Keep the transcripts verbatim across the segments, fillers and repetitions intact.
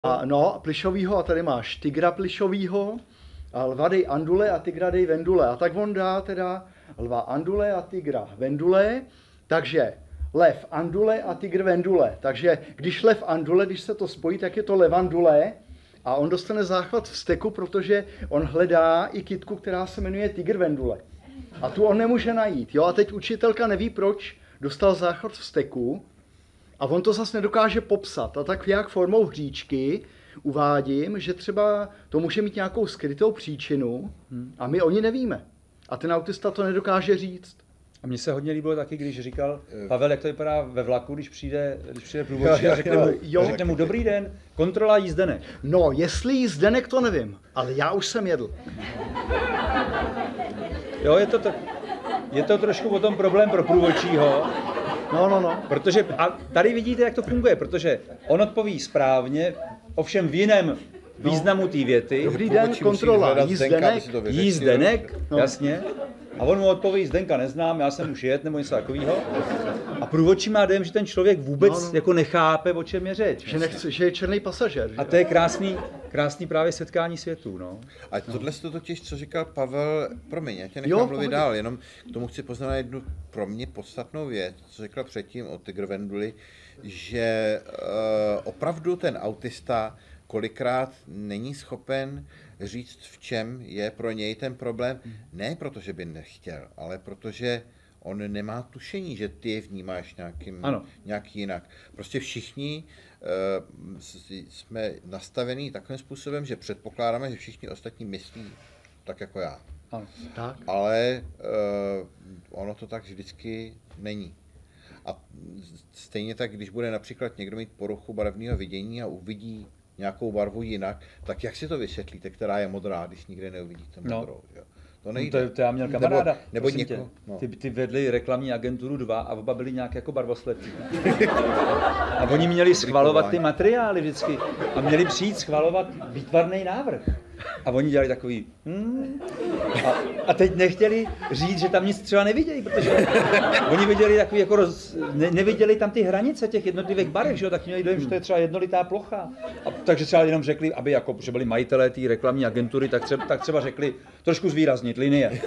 A no, plišovýho, a tady máš tygra plišovýho, a lva dej andule a tygra dej vendule. A tak on dá teda lva andule a tygra vendule, takže lev andule a tygr vendule. Takže když lev andule, když se to spojí, tak je to levandule a on dostane záchvat vzteku, protože on hledá i kytku, která se jmenuje tygr vendule. A tu on nemůže najít. Jo? A teď učitelka neví, proč dostal záchvat vzteku a on to zase nedokáže popsat. A tak jak formou hříčky uvádím, že třeba to může mít nějakou skrytou příčinu a my o ní nevíme. A ten autista to nedokáže říct. A mně se hodně líbilo taky, když říkal Pavel, jak to vypadá ve vlaku, když přijde, když přijde průvodčí a řekne mu, jo, řekne mu dobrý den, kontrola jízdenek. No, jestli jízdenek, to nevím, ale já už jsem jedl. Jo, je to, to, je to trošku o tom problém pro průvodčího. No, no, no. Protože, a tady vidíte, jak to funguje, protože on odpoví správně, ovšem v jiném významu té věty. Dobrý den, kontrola, jízdenek. Jízdenek, no. Jasně. A on mu odpoví, Zdenka neznám, já jsem už jet, nebo něco takového. A průvodčí má dojem, že ten člověk vůbec no, no. jako nechápe, o čem je řeč. Že, nechce, že je černý pasažér. Že? A to je krásný, krásný právě setkání světů. No. A tohle to totiž, co říkal Pavel, promiň, já tě nechám jo, mluvit dál, jenom k tomu chci poznat jednu pro mě podstatnou věc, co říkal předtím o tygr venduli, že uh, opravdu ten autista kolikrát není schopen říct, v čem je pro něj ten problém. Ne protože by nechtěl, ale protože on nemá tušení, že ty je vnímáš nějakým, nějak jinak. Prostě všichni uh, jsme nastavení takovým způsobem, že předpokládáme, že všichni ostatní myslí tak jako já. Ano. Tak. Ale uh, ono to tak vždycky není. A stejně tak, když bude například někdo mít poruchu barevného vidění a uvidí nějakou barvu jinak, tak jak si to vysvětlíte, která je modrá, když nikde neuvidíte modrou? No. Jo? To nejde. No to, to já měl kamaráda, nebo, nebo něko, no. ty, ty vedli reklamní agenturu dva a oba byli nějak jako barvoslepí. A oni měli schvalovat ty materiály vždycky a měli přijít schvalovat výtvarný návrh. A oni dělali takový hmm. a, a teď nechtěli říct, že tam nic třeba nevidějí, protože oni viděli takový jako roz, ne, neviděli tam ty hranice těch jednotlivých barev, že jo, tak měli dojem, že to je třeba jednolitá plocha. A, takže třeba jenom řekli, aby jako, že byli majitelé té reklamní agentury, tak třeba, tak třeba řekli trošku zvýraznit linie.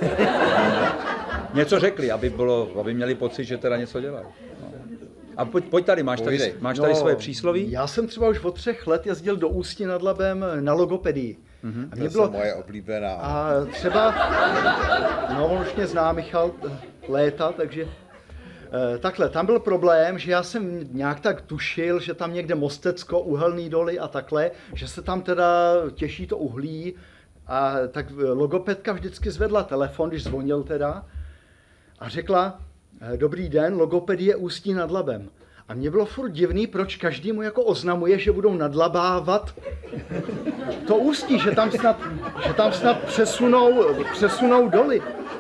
Něco řekli, aby, bylo, aby měli pocit, že teda něco dělají. No. A pojď, pojď tady, máš tady, máš tady no, svoje přísloví? Já jsem třeba už od třech let jezdil do Ústí nad Labem na logopedii. Mm-hmm. A mě to bylo moje oblíbená. A třeba, no on už mě zná, Michal, léta, takže eh, takhle, tam byl problém, že já jsem nějak tak tušil, že tam někde Mostecko, uhelný doly a takhle, že se tam teda těší to uhlí a tak logopedka vždycky zvedla telefon, když zvonil teda a řekla, dobrý den, logopedie Ústí nad Labem. A mně bylo furt divný, proč každý mu jako oznamuje, že budou nadlabávat to Ústí, že tam snad, že tam snad přesunou, přesunou doly.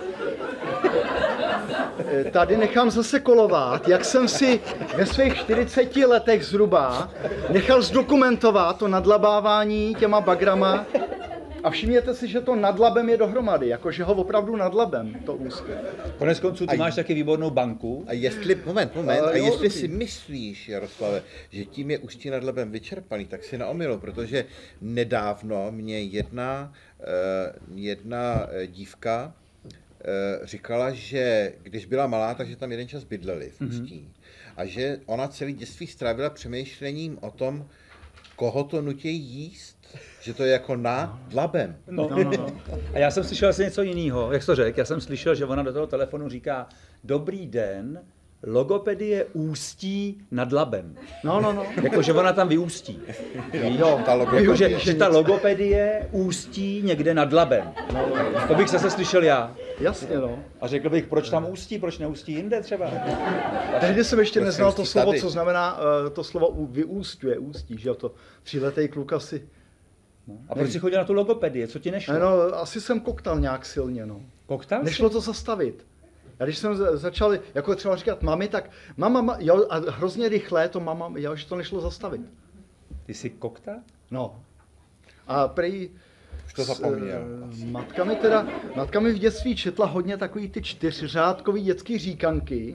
Tady nechám zase kolovat, jak jsem si ve svých čtyřiceti letech zhruba nechal zdokumentovat to nadlabávání těma bagrama. A všimněte si, že to nad Labem je dohromady, jakože ho opravdu nad Labem, to Ústí. Konec konců, ty a máš taky výbornou banku. A jestli, moment, moment, a, a jo, jestli si myslíš, Jaroslave, že tím je Ústí nad Labem vyčerpaný, tak si na omylu, protože nedávno mě jedna, uh, jedna dívka uh, říkala, že když byla malá, takže tam jeden čas bydleli v Ústí. Mm-hmm. A že ona celý dětství strávila přemýšlením o tom, koho to nutí jíst. Že to je jako nad Labem. No, no, no. A já jsem slyšel asi něco jiného, jak jsi to řekl, já jsem slyšel, že ona do toho telefonu říká dobrý den, logopedie Ústí nad Labem. No, no, no. Jako, že ona tam vyústí. Jo, ta jako, že, že ta logopedie ústí někde nad Labem. No, no. To bych zase slyšel já. Jasně, no. A řekl bych, proč tam ústí, proč neústí jinde třeba. Tehdy jsem ještě neznal to slovo, co znamená, to slovo vyústuje, ústí, že jo, to tříletej kluk asi. No. A proč jsi chodil na tu logopedii, co ti nešlo? No, asi jsem koktal nějak silně, no. Koktal Nešlo to zastavit. A když jsem začal, jako třeba říkat mami, tak mama, ma, jo, a hrozně rychle to mama, jo, že to nešlo zastavit. Ty jsi koktal? No. A prej... Už to zapomněl. S, matka mi teda, matka mi v dětství četla hodně takový ty čtyřřádkový dětský říkanky. A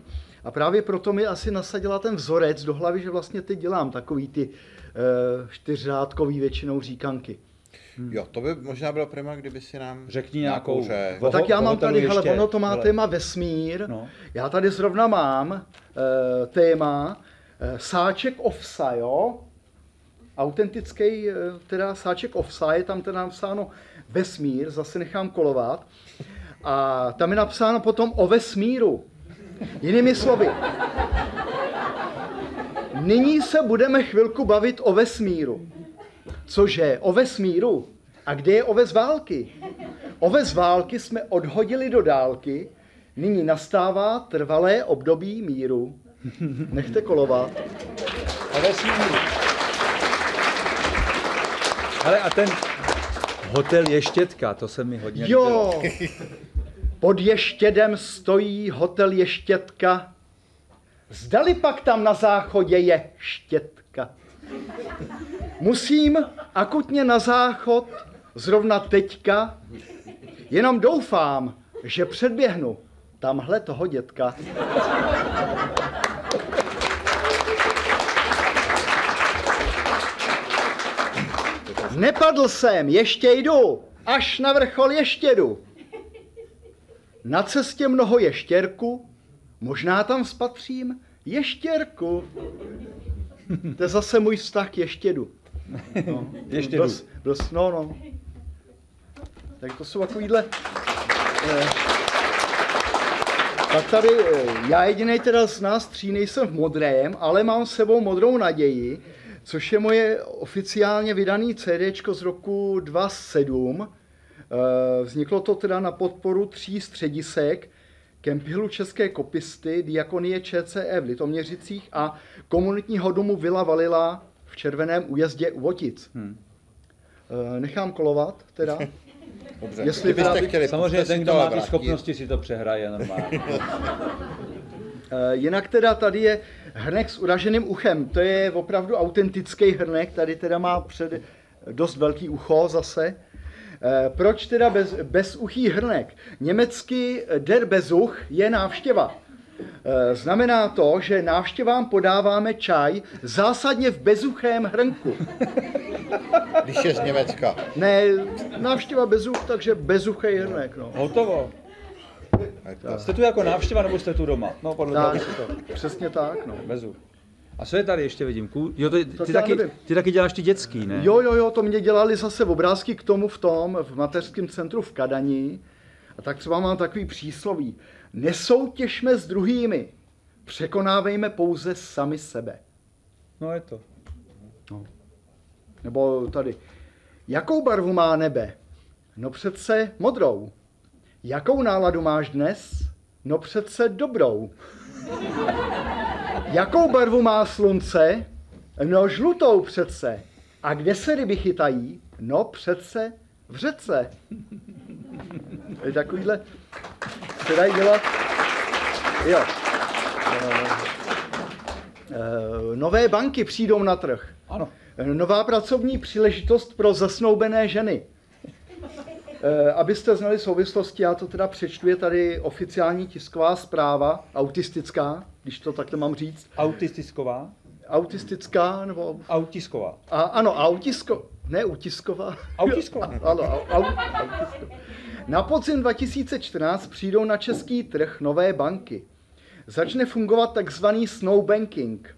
A právě proto mi asi nasadila ten vzorec do hlavy, že vlastně teď dělám takový ty uh, čtyřřádkový většinou říkanky. Hmm. Jo, to by možná bylo prima, kdyby si nám řekni nějakou. Řek. No tak já mám tady, hele, ono to má hele. téma vesmír. No. Já tady zrovna mám uh, téma uh, sáček ovsa, jo? Autentický, uh, teda sáček ovsa, je tam teda napsáno vesmír, zase nechám kolovat. A tam je napsáno potom o vesmíru. Jinými slovy, nyní se budeme chvilku bavit o vesmíru. Cože? O vesmíru? A kde je oves války? Oves války jsme odhodili do dálky, nyní nastává trvalé období míru. Nechte kolovat. O vesmíru. Ale a ten hotel Ještědka, to se mi hodně Jo, pod Ještědem stojí hotel Ještědka. Zdali pak tam na záchodě je štětka. Musím akutně na záchod zrovna teďka, jenom doufám, že předběhnu tamhle toho dětka. Nepadl jsem, ještě jdu, až na vrchol ještě jdu. Na cestě mnoho ještěrku, možná tam spatřím ještěrku. To je zase můj vztah k ještědu. No, ještědu. Byl, byl, no, no. Tak to jsou takovýhle... Eh, tak tady, já jedinej teda z nás tří nejsem v modrém, ale mám s sebou Modrou naději, což je moje oficiálně vydané CDčko z roku dva tisíce sedm. Eh, vzniklo to teda na podporu tří středisek, Kemphilu České kopisty, Diakonie ČCE v Litoměřicích a komunitního domu Vila Valila v Červeném Újezdě u Votic. Hmm. E, nechám kolovat teda. Dobře. Jestli byste chtěli, samozřejmě ten, kdo má ty schopnosti, si to přehraje normálně. e, jinak teda tady je hrnek s uraženým uchem. To je opravdu autentický hrnek, tady teda má před dost velký ucho zase. E, proč teda bez, bezuchý hrnek? Německy der Besuch je návštěva. E, znamená to, že návštěvám podáváme čaj zásadně v bezuchém hrnku. Když je z Německa. Ne, návštěva bezuch, takže bezuchý hrnek. No. Hotovo. Tak. Jste tu jako návštěva, nebo jste tu doma? No, podle tak, to. Přesně tak. No. Bezuch. A co je tady ještě vidím? Ků... Jo, ty, ty, taky, ty taky děláš ty dětský, ne? Jo, jo, jo, to mě dělali zase obrázky k tomu v tom, v mateřském centru v Kadani. A tak třeba mám takový přísloví. Nesoutěžme s druhými, překonávejme pouze sami sebe. No je to. No. Nebo tady. Jakou barvu má nebe? No přece modrou. Jakou náladu máš dnes? No přece dobrou. Jakou barvu má slunce? No žlutou přece. A kde se ryby chytají? No přece v řece. Takovýhle se dají dělat. Jo. Nové banky přijdou na trh. Ano. Nová pracovní příležitost pro zasnoubené ženy. Abyste znali souvislosti, já to teda přečtu, je tady oficiální tisková zpráva, autistická, když to takhle mám říct. Autistická? Autistická, nebo... Autisková. A, ano, autisko... Ne, utisková. Autisková. Ano, au, au, autisková. Na podzim dva tisíce čtrnáct přijdou na český trh nové banky. Začne fungovat takzvaný snow banking.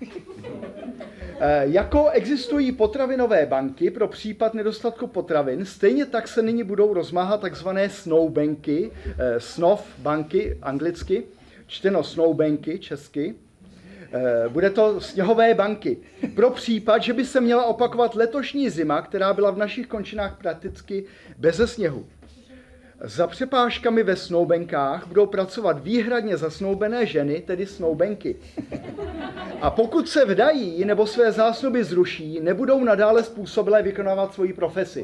E, jako existují potravinové banky pro případ nedostatku potravin, stejně tak se nyní budou rozmáhat takzvané snow banky, e, snov banky anglicky, čteno snow banky česky. E, bude to sněhové banky. Pro případ, že by se měla opakovat letošní zima, která byla v našich končinách prakticky beze sněhu. Za přepážkami ve snoubenkách budou pracovat výhradně zasnoubené ženy, tedy snoubenky. A pokud se vdají nebo své zásnuby zruší, nebudou nadále způsobilé vykonávat svoji profesi.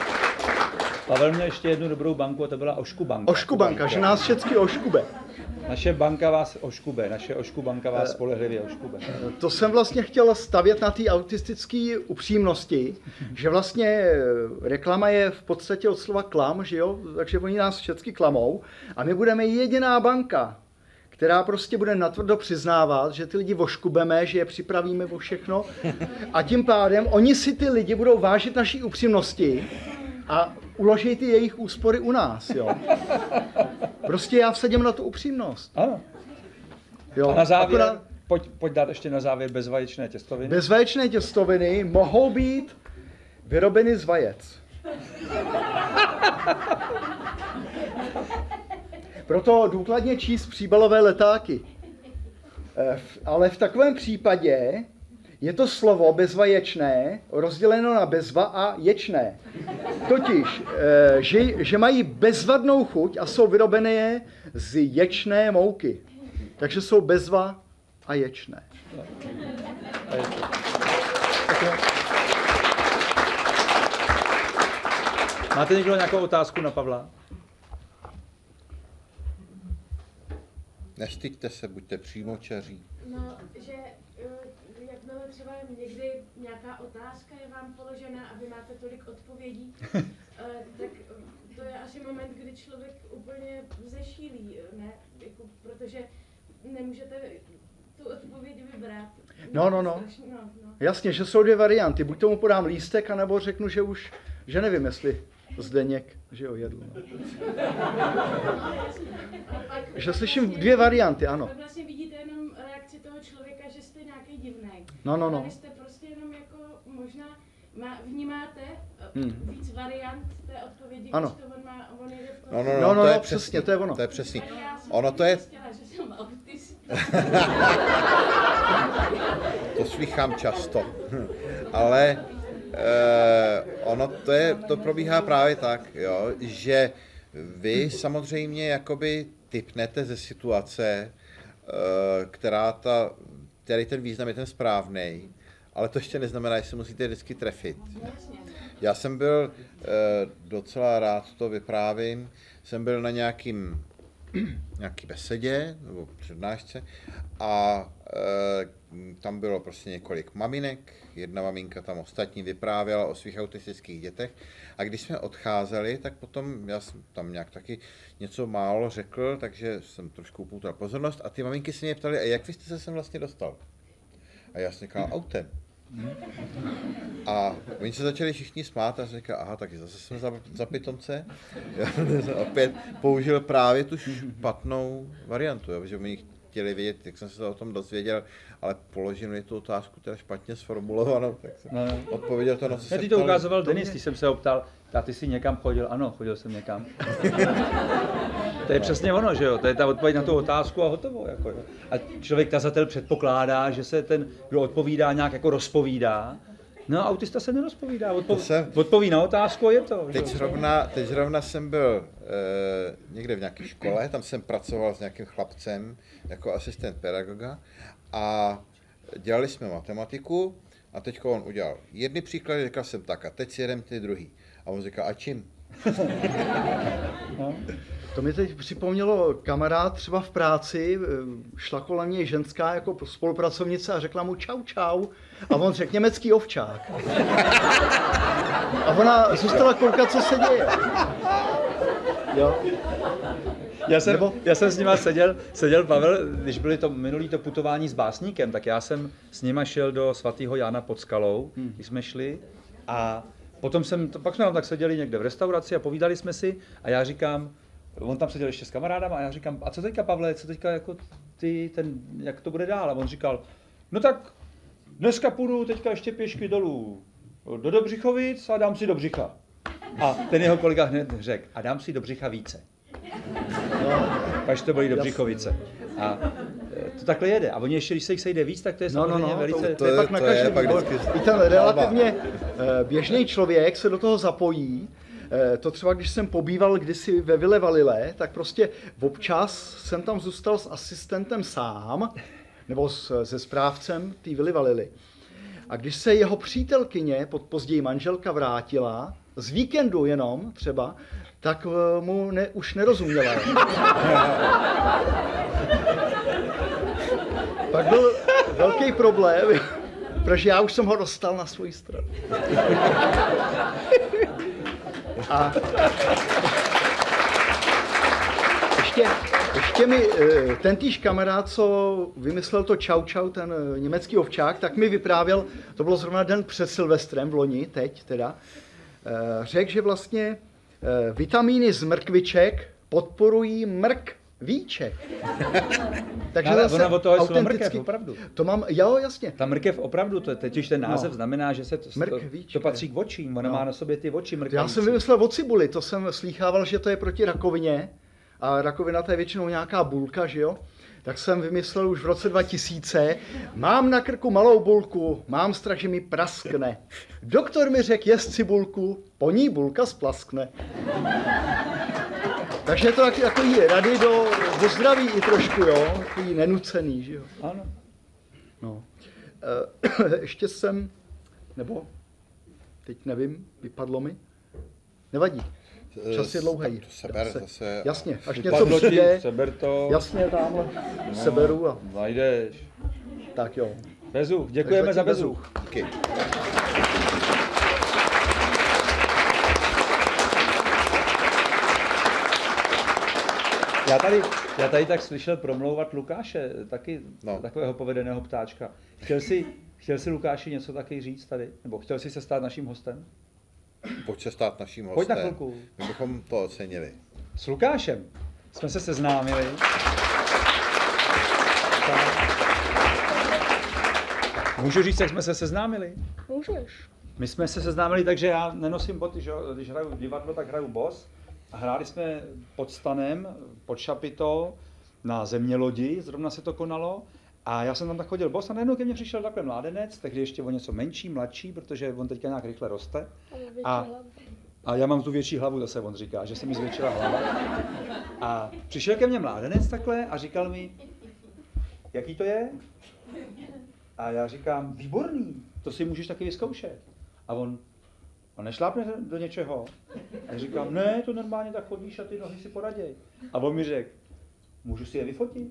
Pavel měl ještě jednu dobrou banku a to byla Ošku banka. Ošku banka, že nás všechny oškube. Naše banka vás oškube, naše ošku banka vás spolehlivě oškube. To jsem vlastně chtěl stavět na té autistické upřímnosti, že vlastně reklama je v podstatě od slova klam, že jo? Takže oni nás všichni klamou a my budeme jediná banka, která prostě bude natvrdo přiznávat, že ty lidi oškubeme, že je připravíme o všechno a tím pádem oni si ty lidi budou vážit naší upřímnosti a uloží ty jejich úspory u nás, jo. Prostě já vsadím na tu upřímnost. Ano. Jo. A na závěr, Akorát, pojď, pojď dát ještě na závěr bezvaječné těstoviny. bezvaječné těstoviny mohou být vyrobeny z vajec. Proto důkladně číst příbalové letáky. Ale v takovém případě je to slovo bezvaječné rozděleno na bezva a ječné. Totiž, že, že mají bezvadnou chuť a jsou vyrobené z ječné mouky. Takže jsou bezva a ječné. Máte někdo nějakou otázku na Pavla? Nestyďte se, buďte přímočaří. No, že jakmile třeba někdy nějaká otázka je vám položena a vy máte tolik odpovědí, tak to je asi moment, kdy člověk úplně zešílí, ne? Jako, protože nemůžete tu odpověď vybrat. No, no, no. Strašný, no, no. Jasně, že jsou dvě varianty. Buď tomu podám lístek, anebo řeknu, že už, že nevím, jestli Zdeněk, že ho jedl. No. Že slyším dvě varianty, ano. Tak vlastně vidíte jenom reakci toho člověka, že jste nějaký divnej. No, no, no. Ale vy jste prostě jenom jako možná má, vnímáte Hmm. víc variant té odpovědi, Ano. když to on má, on jede v tom. No, no, no, No, no, to je no, přesný, přesně, to je ono. To je přesný. Tak já jsem Ono to je, zjistila, že jsem autista. to slychám často, ale eh, ono to, je, to probíhá právě tak, jo, že vy samozřejmě jakoby tipnete ze situace, eh, která ta, který ten význam je ten správnej, ale to ještě neznamená, že se musíte vždycky trefit. Já jsem byl eh, docela rád, to vyprávím, jsem byl na nějakým, nějaký besedě nebo přednášce a e, tam bylo prostě několik maminek, jedna maminka tam ostatní vyprávěla o svých autistických dětech a když jsme odcházeli, tak potom já jsem tam nějak taky něco málo řekl, takže jsem trošku upoutal pozornost a ty maminky se mě ptaly, a jak vy jste se sem vlastně dostal? A já jsem říkal, autem. A oni se začali všichni smát a říkal, aha, tak zase jsem za, za pitomce. Já jsem opět použil právě tu špatnou variantu, jo, že oni chtěli vědět, jak jsem se o tom dozvěděl, ale položil mi tu otázku teda špatně sformulovanou, tak jsem No, no. odpověděl to, na co Já se ty to ptali. ukazoval Denis, když jsem se ho ptal, a ty jsi někam chodil? Ano, chodil jsem někam. To je přesně ono, že jo? To je ta odpověď na tu otázku a hotovo. Jako, jo? A člověk, tazatel, předpokládá, že se ten, kdo odpovídá, nějak jako rozpovídá. No, autista se nerozpovídá, odpov... se... odpoví na otázku a je to. Teď zrovna, teď zrovna jsem byl e, někde v nějaké škole, tam jsem pracoval s nějakým chlapcem jako asistent pedagoga a dělali jsme matematiku a teď on udělal jedny příklady, říkal jsem tak a teď si jedem ty druhý. A on říkal, a čím? No. To mi teď připomnělo kamarád třeba v práci, šla kolem něj ženská jako spolupracovnice a řekla mu čau čau a on řekl německý ovčák. A ona zůstala koukat, co se děje. Jo. Já jsem, Nebo- já jsem s nima seděl, seděl Pavel, když byli to minulý to putování s básníkem, tak já jsem s nima šel do svatého Jána pod Skalou, hmm. když jsme šli a potom jsem, pak jsme tam tak seděli někde v restauraci a povídali jsme si a já říkám, on tam seděl ještě s kamarádama a já říkám, a co teďka, Pavle, co teďka jako ty, ten, jak to bude dál? A on říkal, no tak dneska půjdu teďka ještě pěšky dolů do Dobřichovic a dám si do břicha. A ten jeho kolega hned řekl, a dám si do břicha více. No, až to byly do Břichovice. A to takhle jede. A oni ještě, když se jich sejde víc, tak to je No, no, samozřejmě no, velice... to, to je pak na to je každém. pak Ale vždycky I ten relativně běžný člověk se do toho zapojí. To třeba, když jsem pobýval kdysi ve Ville Valile, tak prostě občas jsem tam zůstal s asistentem sám, nebo s, se správcem té Vily Valily. A když se jeho přítelkyně, později manželka, vrátila, z víkendu jenom třeba, tak mu ne, už nerozuměla. Pak byl velký problém, protože já už jsem ho dostal na svou stranu. A ještě, ještě mi tentýž kamarád, co vymyslel to čau čau, ten německý ovčák, tak mi vyprávěl, to bylo zrovna den před Silvestrem v loni, teď teda, řekl, že vlastně vitamíny z mrkviček podporují mrkvíček. Takže ale zase ona od toho je mrkev, opravdu. To mám, jo, jasně. Ta mrkev opravdu, to, teď už ten název no. znamená, že se to, to, to patří k očím, ona no. má na sobě ty oči mrkvící. Já jsem vymyslel o cibuli, to jsem slýchával, že to je proti rakovině. A rakovina to je většinou nějaká bulka, že jo? Tak jsem vymyslel už v roce dva tisíce, mám na krku malou bulku, mám strach, že mi praskne. Doktor mi řekl, jest cibulku, po ní bulka splaskne. Takže je to takový rady do, do zdraví i trošku, jo? Takový nenucený, že jo? Ano. No. E, ještě jsem, nebo teď nevím, vypadlo mi, nevadí. Čas je dlouhý. To seber se, zase. Jasně, až něco přijde, seber to. Jasně, tamhle no, seberu a... Najdeš. Tak jo. Bezuch, děkujeme za bezuch. Díky. Já tady, já tady tak slyšel promlouvat Lukáše, taky no. takového povedeného ptáčka. Chtěl jsi, chtěl jsi Lukáši něco taky říct tady? Nebo chtěl jsi se stát naším hostem? Pojď se stát naším hostem. Pojď na chvilku. My bychom to ocenili. S Lukášem jsme se seznámili. Můžu říct, jak jsme se seznámili? Můžeš. My jsme se seznámili tak, že já nenosím boty, že když hraju divadlo, tak hraju bos. A hráli jsme pod stanem, pod Šapito, na zemělodi, zrovna se to konalo. A já jsem tam tak chodil bos a najednou ke mně přišel takhle mládenec, tehdy ještě o něco menší, mladší, protože on teďka nějak rychle roste. A, a já mám tu větší hlavu, zase on říká, že se mi zvětšila hlava. A přišel ke mně mládenec takhle a říkal mi, jaký to je? A já říkám, výborný, to si můžeš taky vyzkoušet. A on, a nešlápne do něčeho? A já říkám, ne, to normálně tak chodíš a ty nohy si poraděj. A on mi řekl, můžu si je vyfotit?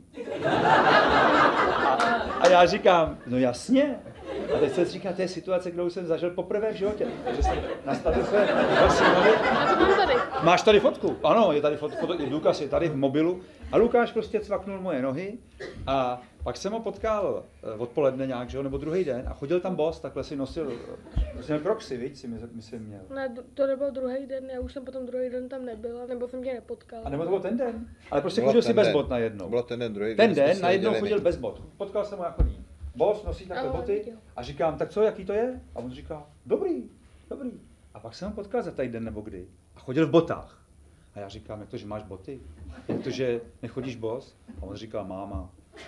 A, a já říkám, no jasně. A teď se říká, to je situace, kterou jsem zažil poprvé v životě. Takže jsem nastavil své nohy. Máš tady fotku? Ano, je tady fotka, Lukáš je tady v mobilu. A Lukáš prostě cvaknul moje nohy a pak jsem ho potkal odpoledne nějak, že jo, nebo druhý den a chodil tam bos, takhle si nosil, nosil Crocsy, víc, si myslím měl. Ne, to nebyl druhý den, já už jsem potom druhý den tam nebyla, nebo jsem tě nepotkal. A nebo to byl ten den? Ale prostě chodil si bez bot najednou. Bylo ten den, druhý den. Ten den najednou chodil bez bot. Potkal jsem ho, jak chodí. Bos nosí takhle ano, boty a říkám, tak co, jaký to je? A on říká, dobrý, dobrý. A pak jsem ho potkal za týden nebo kdy a chodil v botách. A já říkám, jak to, že máš boty? Jak to, že nechodíš bos? A on říká, máma.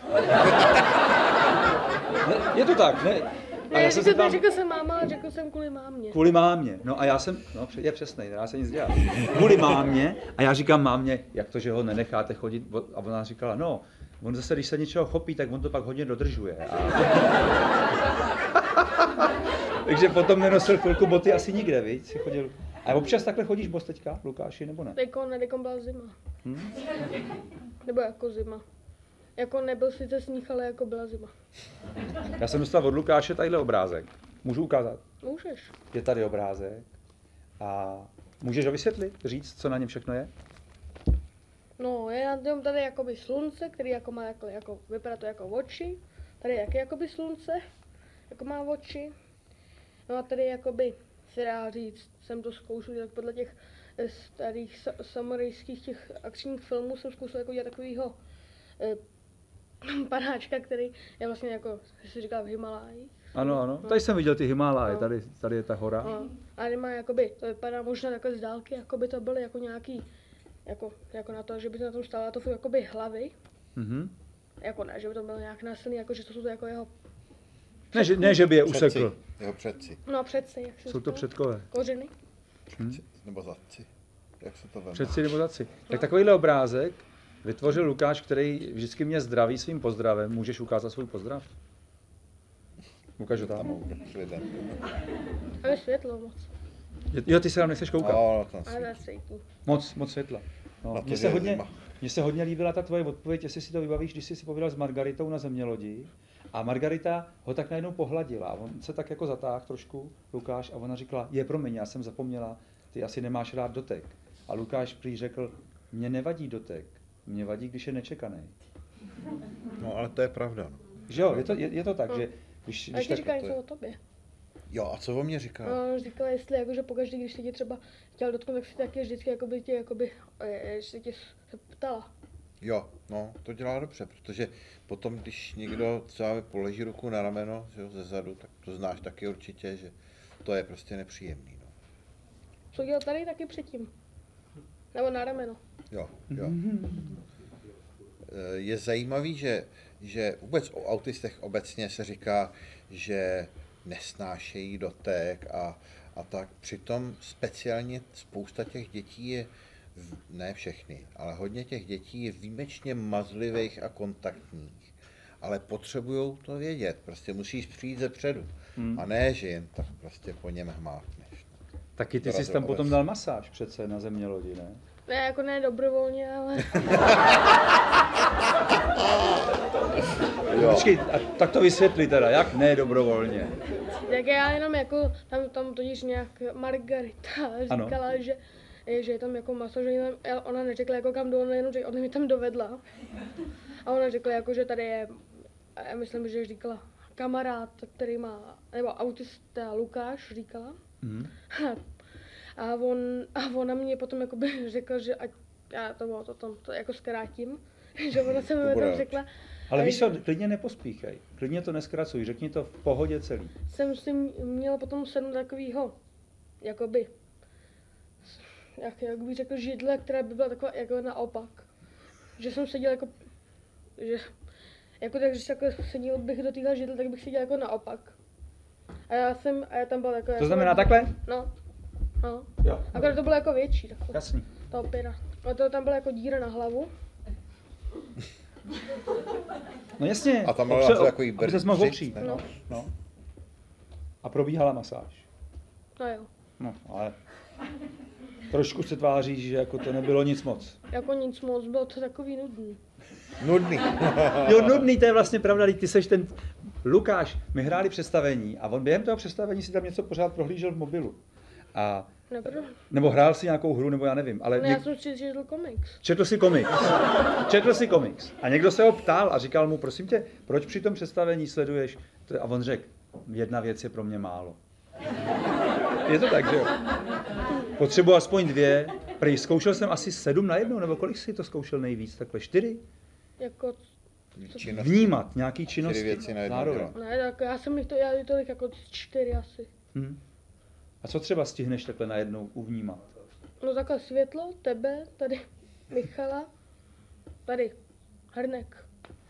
Ne, je to tak, ne? A ne, já jsem tam... řekl jsem máma, ale řekl jsem kvůli mámě. Kvůli mámě, no a já jsem, no je přesnej, nedá se nic dělat. Kvůli mámě a já říkám mámě, jak to, že ho nenecháte chodit? A ona říkala, no, on zase, když se něčeho chopí, tak on to pak hodně dodržuje. A... Takže potom nenosil chvilku boty asi nikde, víc, si chodil. A občas takhle chodíš bos teďka, Lukáši, nebo ne? Teďko ne, teďko byla zima. Hmm? Nebo jako zima. Jako nebyl sice sníh, ale jako byla zima. Já jsem dostal od Lukáše tadyhle obrázek. Můžu ukázat? Můžeš. Je tady obrázek. A můžeš ho vysvětlit, říct, co na něm všechno je? No, je na něm tady jakoby slunce, který jako má jako, jako vypadá to jako oči. Tady je jakoby slunce, jako má oči. No a tady jakoby se dá říct, jsem to zkoušel tak podle těch starých samurajských těch akčních filmů jsem zkoušel jako dělat takovýho eh, panáčka, který je vlastně jako, jak se říká, v Himaláji. Ano, ano, tady jsem viděl ty Himálaje, no. tady, tady je ta hora. No. A má jakoby, to vypadá možná takové z dálky, jako by to byly jako nějaký, jako, jako na to, že by to na tom stála, to jsou jakoby hlavy. Mm-hmm. Jako ne, že by to bylo nějak násilný, jako že to jsou to jako jeho... Ne, že, ne, že by je usekl. Jeho předci. No předci, jak se jsou to předkové. Kořeny. Hmm? Nebo zadci. Jak se to veme? Předci nebo zadci. Tak takovýhle obrázek vytvořil Lukáš, který vždycky mě zdraví svým pozdravem. Můžeš ukázat svůj pozdrav? Ukážu tam. A je světlo moc. Jo, ty se tam nechceš koukat. No, tam A na sejku. Moc, moc světla. No, mně se hodně, mně se hodně líbila ta tvoje odpověď, jestli si to vybavíš, když jsi si povídal s Margaritou na Zemělodi. A Margarita ho tak najednou pohladila. A on se tak jako zatáhl trošku, Lukáš, a ona říkala, je promiň, já jsem zapomněla, ty asi nemáš rád dotek. A Lukáš prý řekl, mně nevadí dotek, mě vadí, když je nečekaný. No, ale to je pravda. No. Že jo, je to, je, je to tak, no. že když, A když ti tak... říká něco o tobě. Jo, a co o mě říká? No, říkala, jestli jakože pokaždé, když se tě třeba chtěl dotknout, tak si taky vždycky jakoby tě, jakoby, se tě se ptala. Jo, no, to dělá dobře, protože potom, když někdo třeba položí ruku na rameno, že jo, ze zadu, tak to znáš taky určitě, že to je prostě nepříjemný, no. Co dělal tady taky předtím? Nebo na rameno. Jo, jo. Je zajímavý, že, že vůbec o autistech obecně se říká, že nesnášejí dotek a, a tak. Přitom speciálně spousta těch dětí je, ne všechny, ale hodně těch dětí je výjimečně mazlivých a kontaktních. Ale potřebují to vědět, prostě musíš přijít ze předu. Hmm. A ne, že jen tak prostě po něm hmátneš. Taky ty jsi tam potom dal masáž přece na Zemělodi, ne? Ne, jako ne dobrovolně, ale... Počkej, a tak to vysvětli teda, jak ne dobrovolně? Tak já jenom jako, tam, tam totiž nějak Margarita říkala, ano. že že je tam jako maso, že ona neřekla jako kam jdu, ona jenom, že ona mi tam dovedla. A ona řekla jako, že tady je, já myslím, že říkala kamarád, který má, nebo autista Lukáš říkala. Mm. A, on, a ona mě potom jakoby řekla, že ať já to bylo to tam, to jako zkrátím, že ona se mi tam řekla. Ale víš co, klidně nepospíchej, klidně to neskracuj, řekni to v pohodě celý. Jsem si měla potom sedm takovýho, jakoby, jak, jak bych řekl, židle, která by byla taková jako naopak. Že jsem seděl jako, že, jako tak, když jako seděl bych do téhle židle, tak bych seděl jako naopak. A já jsem, a já tam byl jako... To jako, znamená takhle? No. No. Jo. Akorát to bylo jako větší. Takhle. Jasný. Ta opěra. A to tam byla jako díra na hlavu. No jasně. A tam byla Opře- takový brd, aby se mohl opřít. No. No. A probíhala masáž. No jo. No, ale trošku se tváříš, že jako to nebylo nic moc. Jako nic moc, bylo to takový nudný. Nudný. Jo, nudný, to je vlastně pravda, ty seš ten Lukáš, my hráli představení a on během toho představení si tam něco pořád prohlížel v mobilu. A Nebudu. nebo hrál si nějakou hru, nebo já nevím. Ale no, něk... já jsem si četl komiks. Četl si komiks. Četl si komiks. A někdo se ho ptal a říkal mu, prosím tě, proč při tom představení sleduješ? A on řekl, jedna věc je pro mě málo. Je to tak, že jo? Potřebuji aspoň dvě. Prý, zkoušel jsem asi sedm na jednou, nebo kolik jsi to zkoušel nejvíc? Takhle čtyři? Jako... Činnosti. Vnímat nějaký činnosti. Čtyři věci na jednou. Ne, tak já jsem jich to, já jich tolik jako čtyři asi. Hmm. A co třeba stihneš takhle najednou uvnímat? No takhle světlo, tebe, tady Michala, tady Hrnek.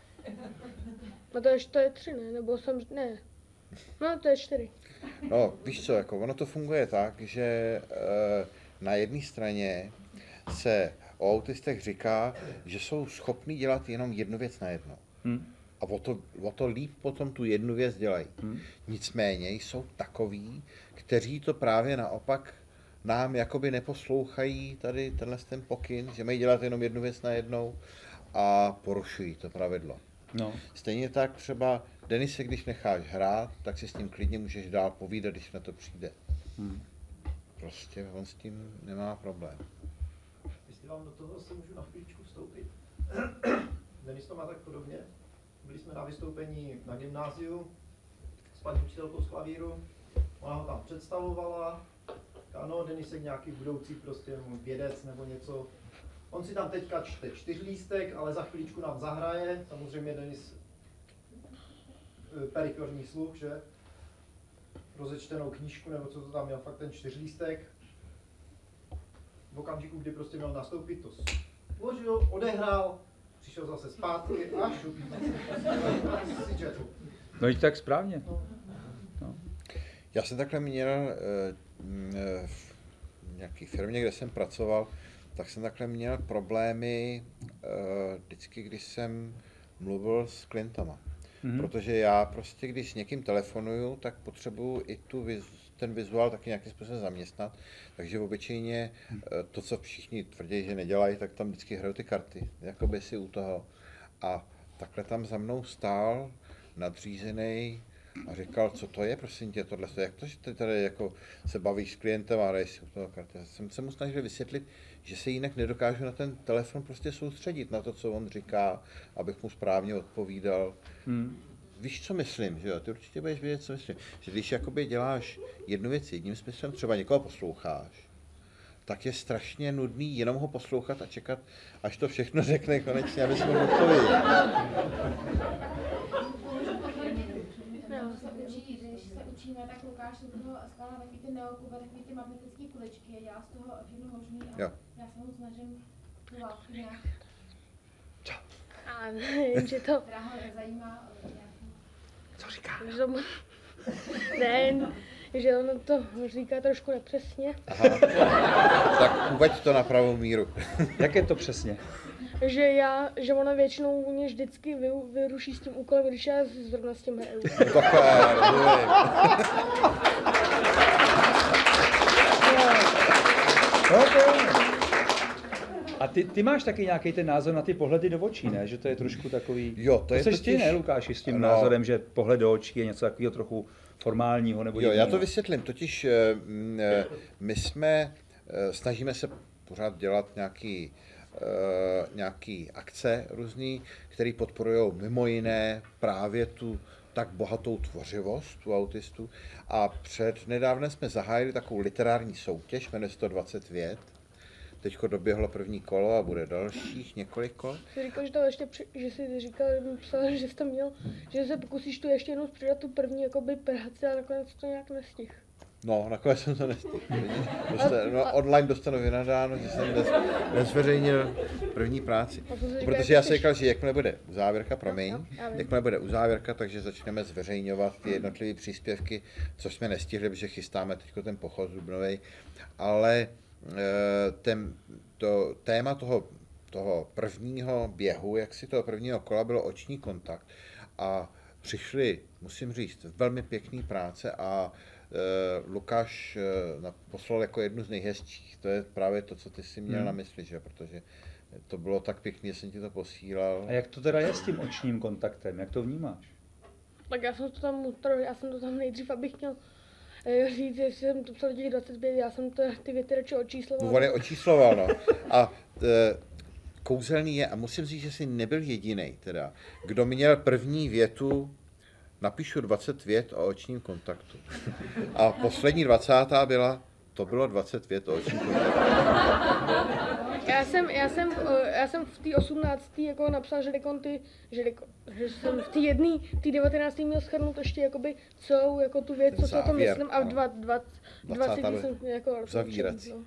No to je, to je tři, ne? Nebo jsem, ne. No to je čtyři. No, víš co, jako ono to funguje tak, že e, na jedné straně se o autistech říká, že jsou schopní dělat jenom jednu věc najednou. Hmm. A o to, o to líp potom tu jednu věc dělají. Hmm. Nicméně jsou takoví, kteří to právě naopak nám jakoby neposlouchají tady tenhle ten pokyn, že mají dělat jenom jednu věc najednou a porušují to pravidlo. No. Stejně tak třeba Denise, když necháš hrát, tak si s ním klidně můžeš dál povídat, když na to přijde. Hmm. Prostě on s tím nemá problém. Jestli vám do toho se můžu na chvíličku vstoupit. Denis to má tak podobně. Byli jsme na vystoupení na gymnáziu s paní učitelkou z klavíru. Ona ho tam představovala. Ano, Denisek nějaký budoucí prostě vědec nebo něco. On si tam teďka čte čtyřlístek, ale za chvíličku nám zahraje. Samozřejmě Denis periferní sluch, že? Rozečtenou knížku, nebo co to tam měl, fakt ten čtyřlístek. V okamžiku, kdy prostě měl nastoupit, to složil, odehrál, přišel zase zpátky a šup. No i tak správně. No. Já jsem takhle měl v nějaké firmě, kde jsem pracoval, tak jsem takhle měl problémy vždycky, když jsem mluvil s klientama. Mm-hmm. Protože já prostě, když s někým telefonuju, tak potřebuju i tu, ten vizuál taky nějakým způsobem zaměstnat. Takže obyčejně to, co všichni tvrdí, že nedělají, tak tam vždycky hrajou ty karty, jakoby si u toho. A takhle tam za mnou stál nadřízený a říkal, co to je, prosím tě, tohle, jak to, že ty tady jako se bavíš s klientem a hraješ si u toho karty. Já jsem se mu snažil vysvětlit, že se jinak nedokážu na ten telefon prostě soustředit, na to, co on říká, abych mu správně odpovídal. Hmm. Víš, co myslím, že jo? Ty určitě budeš vědět, co myslím. Že když jakoby děláš jednu věc jedním smyslem, třeba někoho posloucháš, tak je strašně nudný jenom ho poslouchat a čekat, až to všechno řekne konečně, abys mohl odpovědět. Když se učíme, tak Lukáš se toho skládá takový ty neokuba, takový ty magnetické kuličky a dělá z toho všechno možný a jo. Já se mu snažím tu válku nějak. A nevím, že to... Která ho nezajímá. Co říká? Že mu... Ne, že ono to říká trošku nepřesně. Aha. Tak uveď to na pravou míru. Jak je to přesně? Že já, že ona většinou mě vždycky vy, vyruší s tím úkolem, když já zrovna s tím hraju. No takhle, rozumím. A ty, ty máš taky nějaký ten názor na ty pohledy do očí, ne? Že to je trošku takový... Jo, to, to je jsi totiž... ty, ne, Lukáši, s tím no. názorem, že pohled do očí je něco takového trochu formálního nebo Jo, jinýho. já to vysvětlím. Totiž my jsme, snažíme se pořád dělat nějaký, nějaký akce různý, které podporují mimo jiné právě tu tak bohatou tvořivost u autistů. A před nedávnem jsme zahájili takovou literární soutěž, jmenuje se to dvacet vět. Teďko doběhlo první kolo a bude dalších několik kol. Jsi říkal, že to ještě, při, že jsi říkal, že jsi tam měl, že se pokusíš tu ještě jednou přidat tu první jakoby práci a nakonec to nějak nestihl. No, nakonec jsem to nestihl. Dostan, no, online dostanu vynadáno, že jsem dnes, nezveřejnil první práci. Protože já jsem říkal, že jakmile bude uzávěrka, promiň, jakmile bude uzávěrka, takže začneme zveřejňovat ty jednotlivé příspěvky, což jsme nestihli, protože chystáme teď ten pochod dubnovej, ale ten, to téma toho, toho prvního běhu, jak si toho prvního kola, bylo oční kontakt a přišli, musím říct, velmi pěkný práce a e, Lukáš e, poslal jako jednu z nejhezčích, to je právě to, co ty si měl hmm. na mysli, že? Protože to bylo tak pěkný, že jsem ti to posílal. A jak to teda je s tím očním kontaktem, jak to vnímáš? Tak já jsem to tam, já jsem to tam nejdřív, abych měl říct, že jsem to psal těch dvacet pět, já jsem to, ty věty radši očísloval. No, on je očísloval, no. A e, kouzelný je, a musím říct, že jsi nebyl jedinej, teda, kdo měl první větu, napíšu dvacet vět o očním kontaktu. A poslední dvacátá byla, to bylo dvacet vět o očním kontaktu. Já jsem, já jsem, já jsem v té osmnácté jako napsal, že ty, že, že jsem v té jedné, v té devatenácté měl shrnout ještě jakoby celou jako tu věc, co si o tom myslím, a v dva, dva, dvacet jsem jako zavírat. No.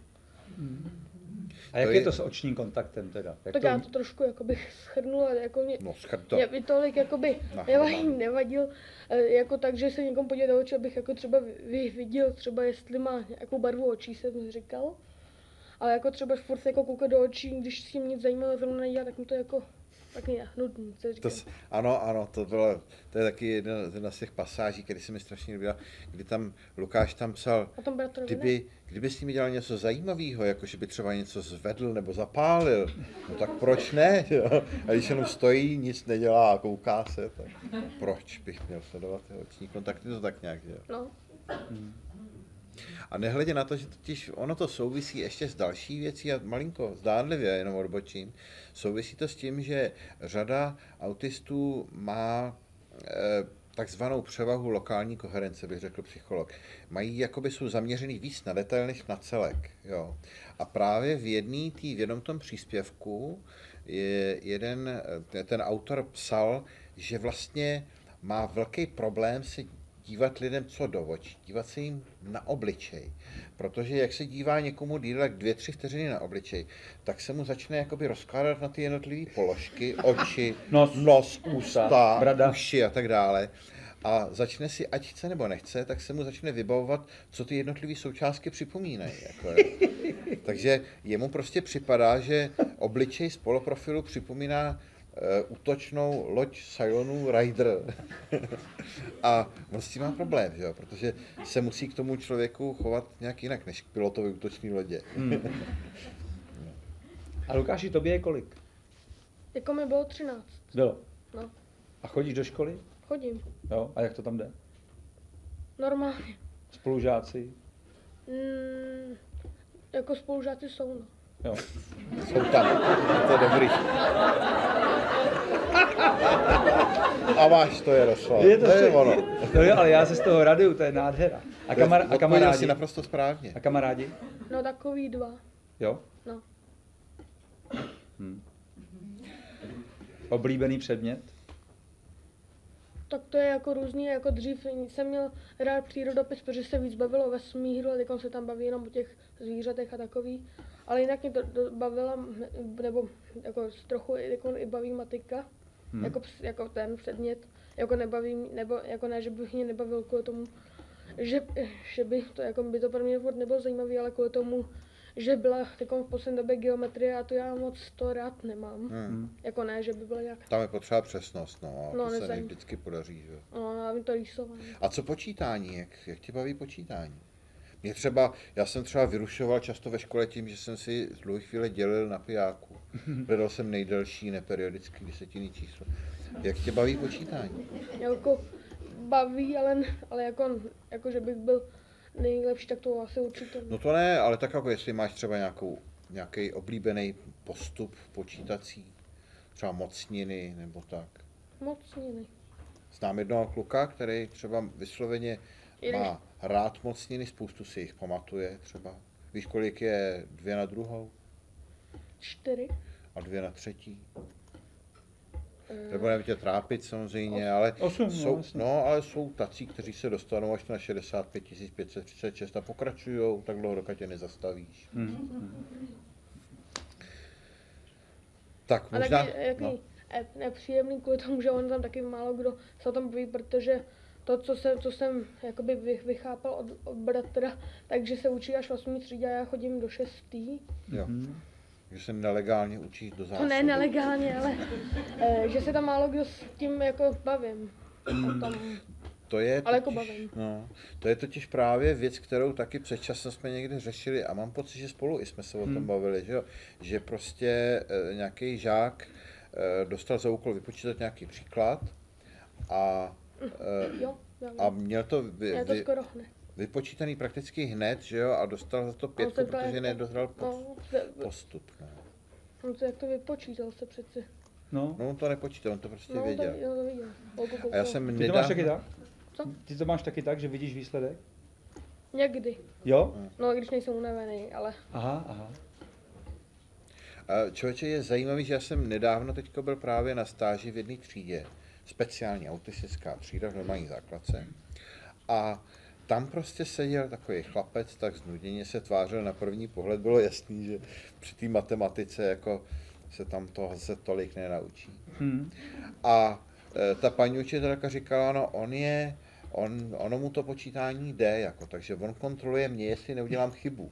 A jak to je je to s očním kontaktem teda? Jak tak to... já to trošku jakoby shrnula, jako mě, no, to. mě by tolik jakoby nevadil, nevadil, jako tak, že se někomu podívat do očí, abych jako třeba viděl, třeba jestli má nějakou barvu očí, jsem říkal. Ale jako třeba furt jako koukat do očí, když s tím nic zajímavého zrovna nedělá, tak mu to jako tak je nudný, co říkám. To, ano, ano, to bylo, to je taky jedna, jedna z těch pasáží, který se mi strašně líbila, kdy tam Lukáš tam psal, kdyby, kdyby s nimi dělal něco zajímavého, jako že by třeba něco zvedl nebo zapálil, no tak proč ne, jo? A když jenom stojí, nic nedělá a kouká se, tak proč bych měl sledovat ty oční kontakty, to tak nějak, jo? No. Hmm. A nehledě na to, že totiž ono to souvisí ještě s další věcí a malinko zdánlivě, jenom odbočím, souvisí to s tím, že řada autistů má e, takzvanou převahu lokální koherence, bych řekl psycholog. Mají, jakoby jsou zaměřený víc na detail než na celek. Jo. A právě v jedný tý, v jednom tom příspěvku je jeden, ten autor psal, že vlastně má velký problém si dívat lidem co do očí, dívat se jim na obličej. Protože jak se dívá někomu díl dvě, tři vteřiny na obličej, tak se mu začne jakoby rozkládat na ty jednotlivé položky, oči, nos, nos ústa, brada, uši a tak dále. A začne si, ať chce nebo nechce, tak se mu začne vybavovat, co ty jednotlivé součástky připomínají. Jako Takže jemu prostě připadá, že obličej z poloprofilu připomíná Uh, útočnou loď Cylonu Rider. a A on s tím má problém, že jo? Protože se musí k tomu člověku chovat nějak jinak, než k pilotovi útočný lodě. Hmm. A Lukáši, tobě je kolik? Jako mi bylo třináct. Bylo. No. A chodíš do školy? Chodím. Jo. A jak to tam jde? Normálně. Spolužáci? Mm, jako spolužáci jsou, no. Jo. Jsou tam, to je dobrý. A máš to, Jaroslav, Je to, to je ono. No jo, ale já se z toho raduju, to je nádhera. A, kamar, a kamarádi? si naprosto správně. A kamarádi? No takový dva. Jo? No. Hm. Oblíbený předmět? Tak to je jako různý, jako dřív jsem měl rád přírodopis, protože se víc bavilo o vesmíru, a teď se tam baví jenom o těch zvířatech a takový. Ale jinak mě to, to bavila, nebo jako trochu jako i baví matika, hmm. jako, jako ten předmět, jako nebaví, nebo jako ne, že bych mě nebavil kvůli tomu, že, že by to, jako by to pro mě furt nebylo zajímavé, ale kvůli tomu, že byla v poslední době geometrie a to já moc to rád nemám. Hmm. Jako ne, že by byla nějak... Tam je potřeba přesnost, no, a no, to nezajím. se nevždycky podaří, že? No, já vím to rýsování. A co počítání, jak, jak tě baví počítání? Mě třeba, já jsem třeba vyrušoval často ve škole tím, že jsem si z dlouhé chvíle dělil na pijáku. Hledal jsem nejdelší neperiodický desetinný číslo. Jak tě baví počítání? Jako baví, ale, ale jako, jako, že bych byl nejlepší, tak to asi určitě. No to ne, ale tak jako jestli máš třeba nějakou, nějaký oblíbený postup počítací, třeba mocniny nebo tak. Mocniny. Znám jednoho kluka, který třeba vysloveně má rád mocniny, spoustu si jich pamatuje třeba. Víš, kolik je dvě na druhou? Čtyři. A dvě na třetí? Nebo nevím tě trápit samozřejmě, ale, Osm, jsou, no, no, ale jsou tací, kteří se dostanou až na šedesát pět tisíc pět set třicet šest a pokračujou, tak dlouho, dokud tě nezastavíš. Hmm. Tak možná... A taky, jaký no. nepříjemný kvůli tomu, že on tam taky málo kdo se o tom baví, protože to, co jsem, co jsem jakoby vychápal od, od bratra, takže se učí až v osmý třídě a já chodím do šestý. Jo. Hmm. Že se nelegálně učíš do zásoby. To ne nelegálně, ale e, že se tam málo kdo s tím jako bavím. Tam, to je ale totiž, jako bavím. No, to je totiž právě věc, kterou taky před časem jsme někdy řešili a mám pocit, že spolu i jsme se o tom hmm. bavili, že, jo? Že prostě e, nějaký žák e, dostal za úkol vypočítat nějaký příklad a, e, jo, jo. a měl to, vy, je to vy, skoro hned. vypočítaný prakticky hned, že jo, a dostal za to pětku, protože jako, nedozral no, postup. No. On to jak to vypočítal se přeci. No, no on to nepočítal, on to prostě no, věděl. To, jo, to viděl. A já jsem Ty nedávno... to máš taky tak? Co? Ty to máš taky tak, že vidíš výsledek? Někdy. Jo? No, když nejsem unavený, ale... Aha, aha. Člověče, je zajímavý, že já jsem nedávno teďko byl právě na stáži v jedné třídě, speciální autistická třída v normální základce. A tam prostě seděl takový chlapec, tak znuděně se tvářil, na první pohled bylo jasný, že při té matematice jako se tam toho se tolik nenaučí. Hmm. A e, ta paní učitelka říkala, no on je, on, ono mu to počítání jde, jako, takže on kontroluje mě, jestli neudělám chybu.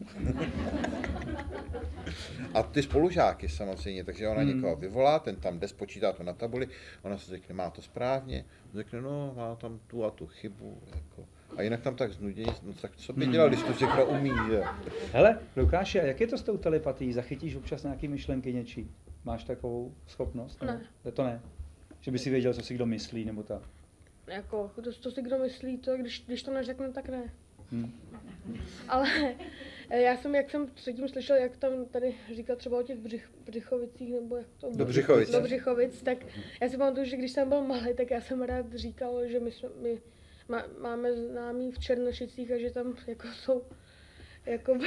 A ty spolužáky samozřejmě, takže ona hmm. někoho vyvolá, ten tam jde, spočítá to na tabuli, ona se řekne, má to správně, on řekne, no má tam tu a tu chybu, jako. A jinak tam tak znuděně, no tak co by dělal, když to všechno umí, že? Hele, Lukáši, a jak je to s tou telepatií? Zachytíš občas nějaký myšlenky něčí? Máš takovou schopnost? Ne. Ne. To ne? Že by si věděl, co si kdo myslí, nebo tak? Jako, to, to si kdo myslí, to když, když to neřekne, tak ne. Hmm. Ale já jsem, jak jsem předtím slyšel, jak tam tady říkal třeba o těch břich, Břichovicích, nebo jak to bylo. Do Břichovic. Do Břichovic, tak já si pamatuju, že když jsem byl malý, tak já jsem rád říkal, že my, jsme, my má, máme známí v Černošicích a že tam jako jsou jako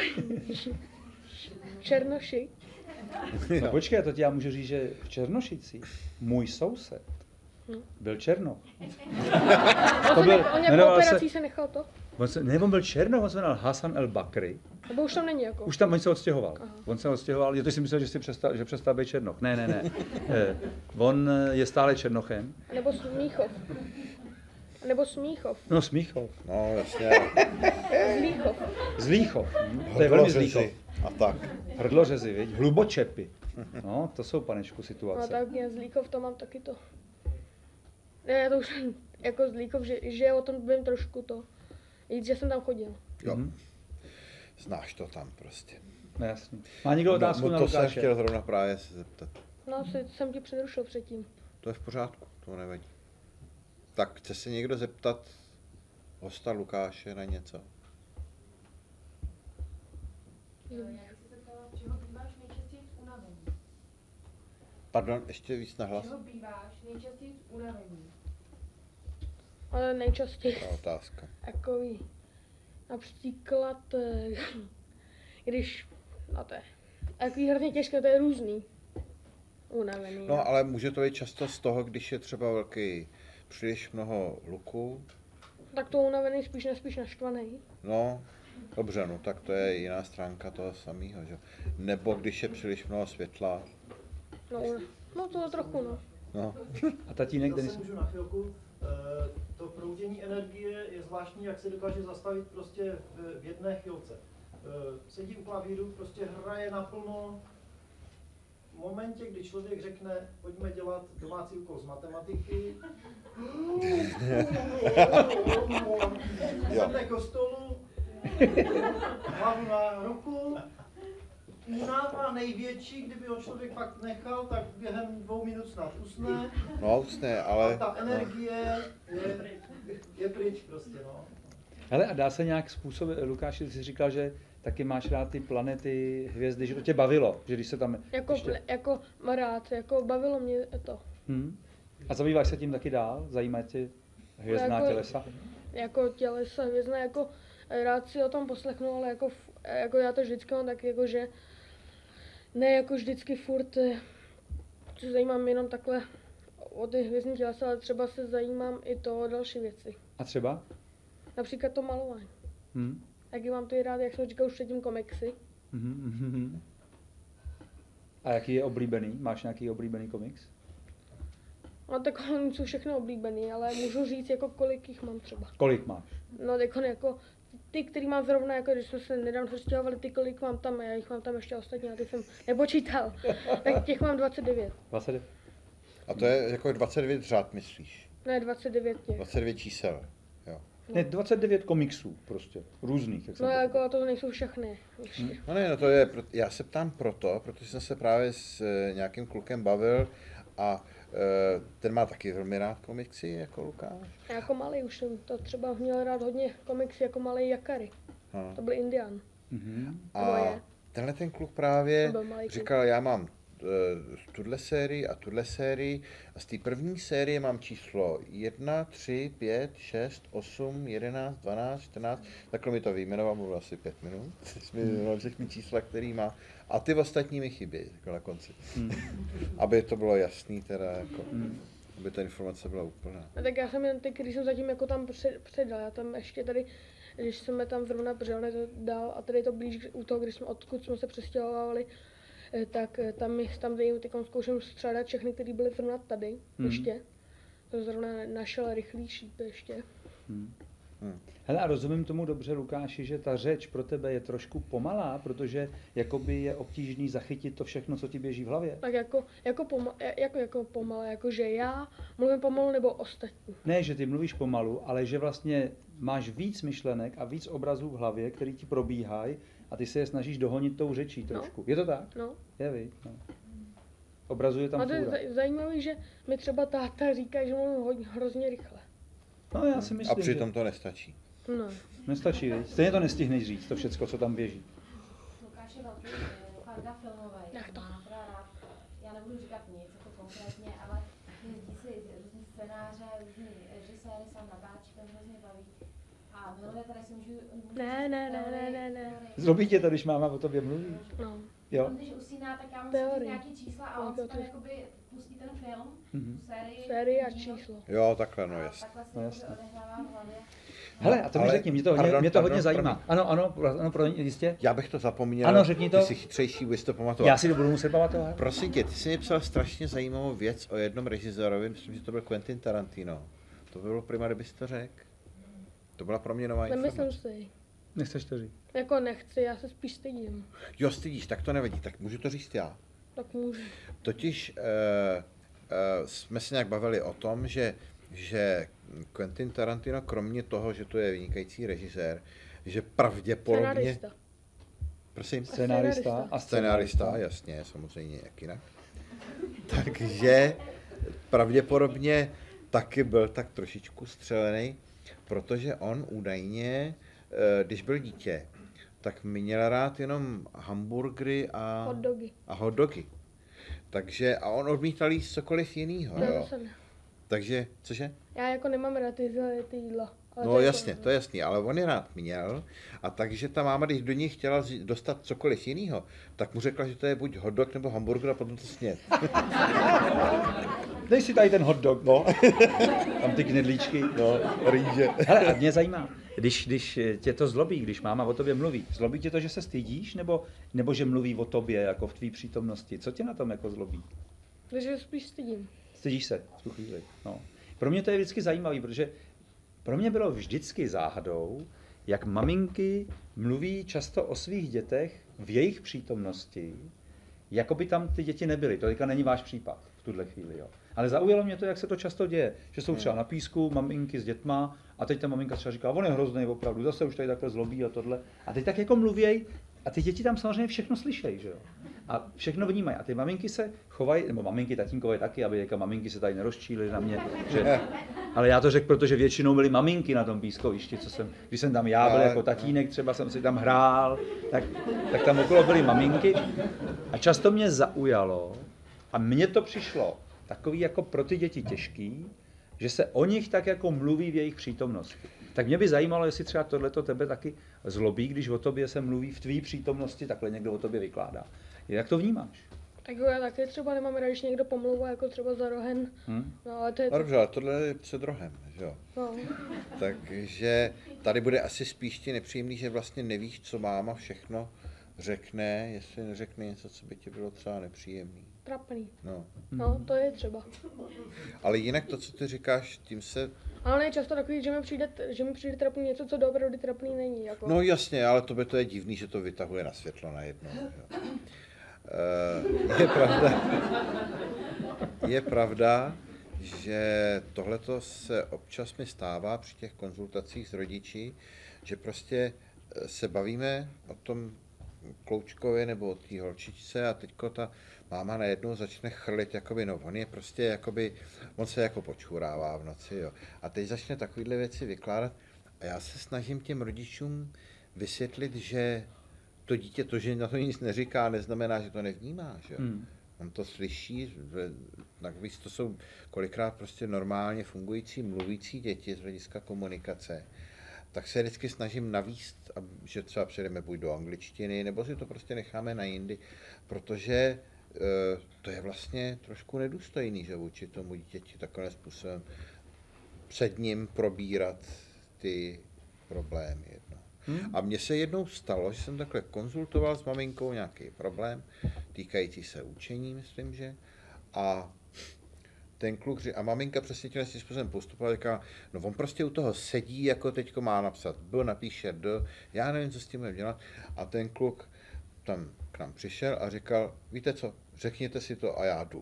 Černoši. No počkej, to ti já můžu říct, že v Černošicích můj soused byl Černoch. To byl, on nějakou operací se, se nechal to? On se, ne, on byl Černoch, on se jmenoval Hasan El Bakri. Nebo už tam není jako? Už tam on se odstěhoval. Aha. On se odstěhoval, je to si myslel, že si přestal, že přestal být Černoch. Ne, ne, ne. eh, on je stále Černochem. Nebo Smíchov. Nebo Smíchov. No Smíchov. No jasně. Zlíchov. Zlíchov. Hm? To je velmi Zlíchov. A tak. Hrdlořezy, viď? Hlubočepy. No, to jsou, panečku, situace. No tak já Zlíchov, to mám taky to. Ne, to už, jako Zlíkov, že, že o tom vím trošku to. Víc, že jsem tam chodil. Jo. Mhm. Znáš to tam prostě. No, jasně. Má někdo otázku no, na to Lukáše? jsem chtěl zrovna právě se zeptat. No, si, jsem ti přerušil předtím. To je v pořádku, to nevadí. Tak chce se někdo zeptat hosta Lukáše na něco? Já bych se zeptala, čeho býváš nejčastěji unavený? Pardon, ještě víc nahlas. Čeho býváš nejčastěji unavený? Ale nejčastěji Ta otázka. takový, například, eh, když, no to je, takový hrozně těžké, to je různý. Unavený. No, ale může to být často z toho, když je třeba velký příliš mnoho luku. Tak to unavený spíš nespíš naštvaný. No, dobře, no tak to je jiná stránka toho samého, že? Nebo když je příliš mnoho světla. No, no to je trochu, no. No. A tatínek Zase Denis? můžu na chvilku. Eh, To proudění energie je zvláštní, jak se dokáže zastavit prostě v v jedné chvilce. Eh, Sedí u klavíru, prostě hraje naplno. V momentě, kdy člověk řekne, pojďme dělat domácí úkol z matematiky, sedne ke stolu, hlavu na ruku, únava největší, kdyby ho člověk fakt nechal, tak během dvou minut snad usne. No, usne, A ale... ta energie je, je pryč prostě, no. Hele, a dá se nějak způsobit, Lukáši, ty jsi říkal, že taky máš rád ty planety, hvězdy, že to tě bavilo, že když se tam Jako, ještě... jako rád, jako bavilo mě to. Hmm. A zabýváš se tím taky dál? Zajímá tě hvězdná Jako- tělesa? Jako tělesa hvězdné, jako rád si o tom poslechnu, ale jako, f- jako já to vždycky mám tak, jako že ne jako vždycky furt eh, se zajímám jenom takhle o ty hvězdní tělesa, ale třeba se zajímám i to o další věci. A třeba? Například to malování. Hmm. Taky mám to i rád, jak jsem říkal už předtím, komiksy. Mhm, mhm. A jaký je oblíbený? Máš nějaký oblíbený komiks? No tak oni jsou všechno oblíbený, ale můžu říct, jako kolik jich mám třeba. Kolik máš? No jako, jako ty, který mám zrovna, jako když jsme se nedávno přestěhovali, ty kolik mám tam, já jich mám tam ještě ostatní, a ty jsem nepočítal. Tak těch mám dvacet devět. dvacet devět. A to je jako dvacet devět řád, myslíš? Ne, dvacet devět těch. dvacet devět čísel, jo. Ne, dvacet devět komiksů prostě, různých. Jak jsem No to- jako to nejsou všechny. Ještě. No ne, no to je, pro- já se ptám proto, protože jsem se právě s eh, nějakým klukem bavil a eh, ten má taky velmi rád komiksy, jako Lukáš. A jako malý už jsem to třeba měl rád hodně komiksy, jako malý Jakary. No. To byl Indian. Mhm. A moje. tenhle ten kluk právě To byl malý kluk. říkal, já mám uh, tuhle sérii a tuhle sérii a z té první série mám číslo jedna, tři, pět, šest, osm, jedenáct, dvanáct, čtrnáct, takhle mi to vyjmenoval, mluvil asi pět minut, mi vyjmenoval všechny čísla, který má a ty ostatní mi chybí, jako na konci. Hmm. Aby to bylo jasný teda, jako, Hmm. aby ta informace byla úplná. A tak já jsem jen ty, který jsem zatím jako tam před, předal. Já tam ještě tady, když jsme tam zrovna břelne to dal a tady to blíž u toho, když jsme, odkud jsme se přestěhovali, eh, tak eh, tam, mi- tam tady teď zkouším střádat všechny, které byly zrovna tady Mhm. ještě. To zrovna našel rychlý šíp ještě. Hmm. Hmm. Hele, a rozumím tomu dobře, Lukáši, že ta řeč pro tebe je trošku pomalá, protože jakoby je obtížný zachytit to všechno, co ti běží v hlavě. Tak jako, jako, poma, jako, jako pomalé, jako že já mluvím pomalu nebo ostatní. Ne, že ty mluvíš pomalu, ale že vlastně máš víc myšlenek a víc obrazů v hlavě, který ti probíhají a ty se je snažíš dohonit tou řečí trošku. Je to tak? No. Je, viď? No. Obrazuje tam A to je fůra. zaj- zajímavé, že mi třeba táta říká, že mluvím hodně, hrozně rychle. No, já si A myslím, přitom že to nestačí. No. nestačí, viď? Stejně to nestihneš říct, to všecko, co tam běží. Lukáš je velký eh, fanda filmový, Jak to? má teda rád, já nebudu říkat nic jako konkrétně, ale jezdí si různý scénáře, různý režiséry, sám natáčí, to mě hrozně baví. A miluje tady si můžu... můžu Ne, říct ne, ne, teorii- ne, ne, ne. teorii. Zlobí tě to, když máma o tobě mluví? No. Jo? On když usíná, tak já mu Teorii. říct nějaký čísla a on Jako si tam to- jakoby pustí ten film, Mhm. tu sérii. Série a ten díl, číslo. Jo, takhle, no a jasně. takhle se No, no, jasně. odehrává v hlavě. Hele, a to mi Ale- řekni, mě to hodně, pardon, mě to hodně pardon, zajímá. promiň. Ano, ano, pro- ano, pro, jistě. Já bych to zapomněl. Ano, řekni to. Ty jsi chytřejší, bys to pamatoval. Já si to budu muset pamatovat. Prosím tě, ty jsi mi psal strašně zajímavou věc o jednom režisérovi, myslím, že to byl Quentin Tarantino. To by bylo prima, kdybys to řekl. To byla pro mě nová Nemyslím informace. si. Nechceš to říct? Jako nechci, já se spíš stydím. Jo, stydíš, tak to nevadí, tak můžu to říct já. Tak můžu. Totiž uh, uh, jsme se nějak bavili o tom, že že Quentin Tarantino, kromě toho, že to je vynikající režisér, že pravděpodobně... Scenárista. Prosím? Scenárista a Scenárista, jasně, samozřejmě, jak jinak. Takže pravděpodobně taky byl tak trošičku střelený, protože on údajně, když byl dítě, tak měl rád jenom hamburgery a Hot dogy. A hot dogy. Takže, a on odmítal jíst cokoliv jinýho, No, jo. to jsem. Takže, cože? Já jako nemám rád ty, ty jídla. Ale No to jasně, jako, to je jasný, ale on je rád měl a takže ta máma, když do něj chtěla dostat cokoliv jinýho, tak mu řekla, že to je buď hot dog nebo hamburger a potom to sněd. Dej si tady ten hot dog, no. Tam ty knedlíčky. No, rýže. Hele, a mě zajímá, když, když tě to zlobí, když máma o tobě mluví, zlobí tě to, že se stydíš, nebo, nebo že mluví o tobě, jako v tvý přítomnosti? Co tě na tom jako zlobí? Takže spíš stydím. Stydíš se v tu chvíli, no. Pro mě to je vždycky zajímavý, protože pro mě bylo vždycky záhadou, jak maminky mluví často o svých dětech v jejich přítomnosti, jako by tam ty děti nebyly. To teďka není váš případ v tuhle chvíli, jo. Ale zaujalo mě to, jak se to často děje, že jsou třeba na písku maminky s dětma a teď ta maminka třeba říká, on je hrozný opravdu, zase už tady takhle zlobí a tohle. A teď tak jako mluvěj a ty děti tam samozřejmě všechno slyšejí, že jo. A všechno vnímají. A ty maminky se chovají, nebo maminky, tatínkové taky, aby jako maminky se tady nerozčílily na mě. Že... Ale já to řekl, protože většinou byly maminky na tom pískovišti, co jsem, když jsem tam já byl jako tatínek, třeba jsem si tam hrál, tak, tak tam okolo byly maminky. A často mě zaujalo, a mně to přišlo takový jako pro ty děti těžký, že se o nich tak jako mluví v jejich přítomnosti. Tak mě by zajímalo, jestli třeba tohleto tebe taky zlobí, když o tobě se mluví v tvý přítomnosti, takhle někdo o tobě vykládá. Jak to vnímáš? Tak jo, já taky třeba nemám rád, když někdo pomlouvá jako třeba za rohem. Hmm? No, ale to je... No dobře, ale tohle je před rohem, že jo. No. Takže tady bude asi spíš ti nepříjemný, že vlastně nevíš, co máma všechno řekne, jestli neřekne něco, co by ti bylo třeba nepříjemný. Trapný. No. No, to je třeba. Ale jinak to, co ty říkáš, tím se... Ale je často takový, že mi přijde, že mi přijde trapný něco, co doopravdy trapný není. Jako. No jasně, ale tobě to je divný, že to vytahuje na světlo najednou. Uh, je pravda, je pravda, že tohleto se občas mi stává při těch konzultacích s rodiči, že prostě se bavíme o tom Kloučkovi nebo o té holčičce a teďko ta máma najednou začne chrlit, jakoby, no on je prostě, jakoby, on se jako počurává v noci, jo. A teď začne takovýhle věci vykládat a já se snažím těm rodičům vysvětlit, že to dítě, to, že na to nic neříká, neznamená, že to nevnímá, že jo. Hmm. On to slyší, navíc to jsou kolikrát prostě normálně fungující, mluvící děti z hlediska komunikace. Tak se vždycky snažím navíst, že třeba přejdeme buď do angličtiny, nebo si to prostě necháme na jindy, protože e, to je vlastně trošku nedůstojný, že vůči tomu dítěti takovým způsobem před ním probírat ty problémy. Jedno. Hmm. A mně se jednou stalo, že jsem takhle konzultoval s maminkou nějaký problém, týkající se učení, myslím, že, a ten kluk, a maminka přesně tím způsobem postupovala, říká, no on prostě u toho sedí, jako teďko má napsat B, napíše D, já nevím, co s tím budeme dělat. A ten kluk tam k nám přišel a říkal, víte co, řekněte si to a já jdu.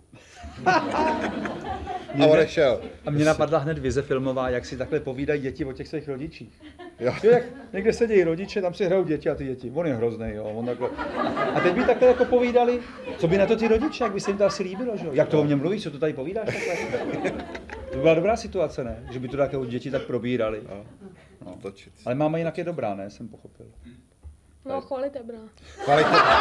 A odešel. A mě napadla hned vize filmová, jak si takhle povídají děti o těch svých rodičích. Jo. Jo, jak někde sedějí rodiče, tam si hrajou děti a ty děti. On je hrozný, jo. On takhle. A teď by takhle jako povídali, co by na to ty rodiče, jak by se jim to asi líbilo, že jo. Jak to o něm mluvíš, co to tady povídáš takhle? To by byla dobrá situace, ne? Že by to takové děti tak probírali. No. No. Ale máma jinak je dobrá, ne? Jsem pochopil. No, chvalitebná. Chvalitebná.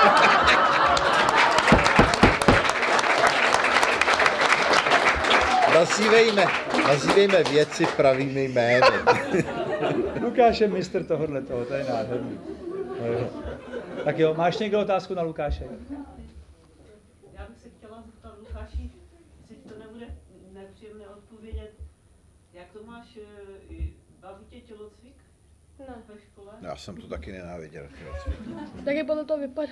Nazývejme, nazývejme věci pravými jmény. Lukáš je mistr tohohle toho, to je nádherný. No jo. Tak jo, máš někdo otázku na Lukáše? Já bych se chtěla zeptat Lukáši, jestli to nebude nepříjemné odpovědět, jak to máš, baví tě tělocvik Ne. ve škole? Já jsem to taky nenáviděl. Tělocvik. Taky podle toho vypadá.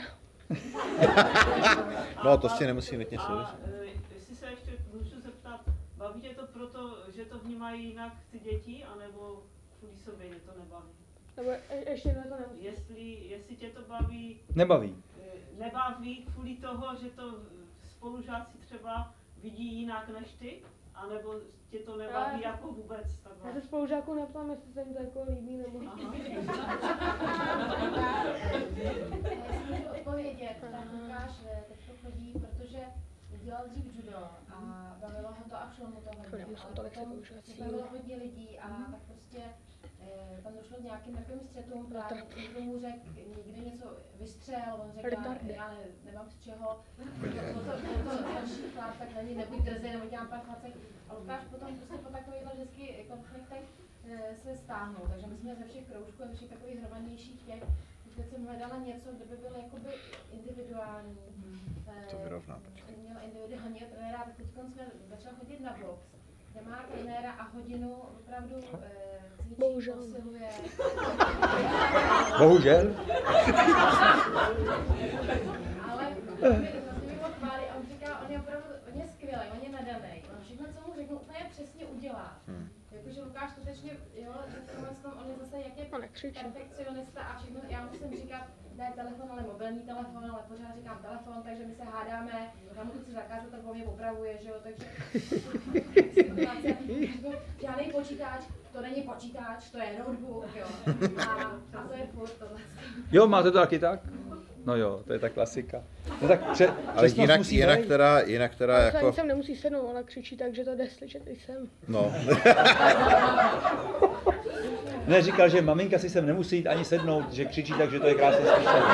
No, to si nemusí nutně souviset. Jestli se ještě můžu zeptat, baví tě to proto, že to vnímají jinak ty děti, anebo kvůli sobě tě to nebaví? Nebo je, ještě jednou to nemusí. Jestli, jestli tě to baví, Nebaví. nebaví kvůli toho, že to spolužáci třeba vidí jinak než ty, anebo tě to nebaví jako vůbec? Takhle. Já se spolužáků neptám, jestli se jim to jako líbí nebo... Já si můžu odpovědět, tak Lukáš teď to chodí, protože dělal dřív judo a bavilo ho to a šlo mu to hodně, ale potom se bavilo hodně lidí a tak prostě eh, tam došlo k nějakým takovým střetům, právě někdo mu řekl, někde něco vystřel, on řekl, já ne, nemám z čeho, bylo to, bylo to další chlap, tak na ní nebuď drzej, nebo dělám pár facek. A Lukáš potom prostě po takovýchhle vždycky konfliktech eh, se stáhnul, takže my jsme ze všech kroužků a ze všech takových hromadnějších těch, teď jsem hledala něco, kde by byl jakoby individuální. To vyrovná, počkej. Měl individuálního trenéra, tak teď jsme začal chodit na box, kde má trenéra a hodinu opravdu e, cvičí, Bohužel. posiluje. Bohužel. Ale vlastně mi moc chválí a on říká, on je opravdu, on je skvělý, on je nadaný. On všechno, co mu řeknu, úplně přesně udělá. Hmm. Jakože Lukáš skutečně, jo, že v tomhle tom, on je zase jak je perfekcionista a všechno, já musím říkat, ne telefon, ale mobilní telefon, ale pořád říkám telefon, takže my se hádáme, já mu to chci zakázat, tak po mě opravuje, že jo, takže žádný počítač, to není počítač, to je notebook, jo, a, a to je furt tohle. Jo, máte to taky tak? No jo, to je ta klasika. No tak pře, ale jinak, jinak teda, jinak teda ale jako... ani sem nemusí sednout, ona křičí tak, že to jde slyšet i sem. No. Ne, říkal, že maminka si sem nemusí jít ani sednout, že křičí tak, že to je krásně slyšet.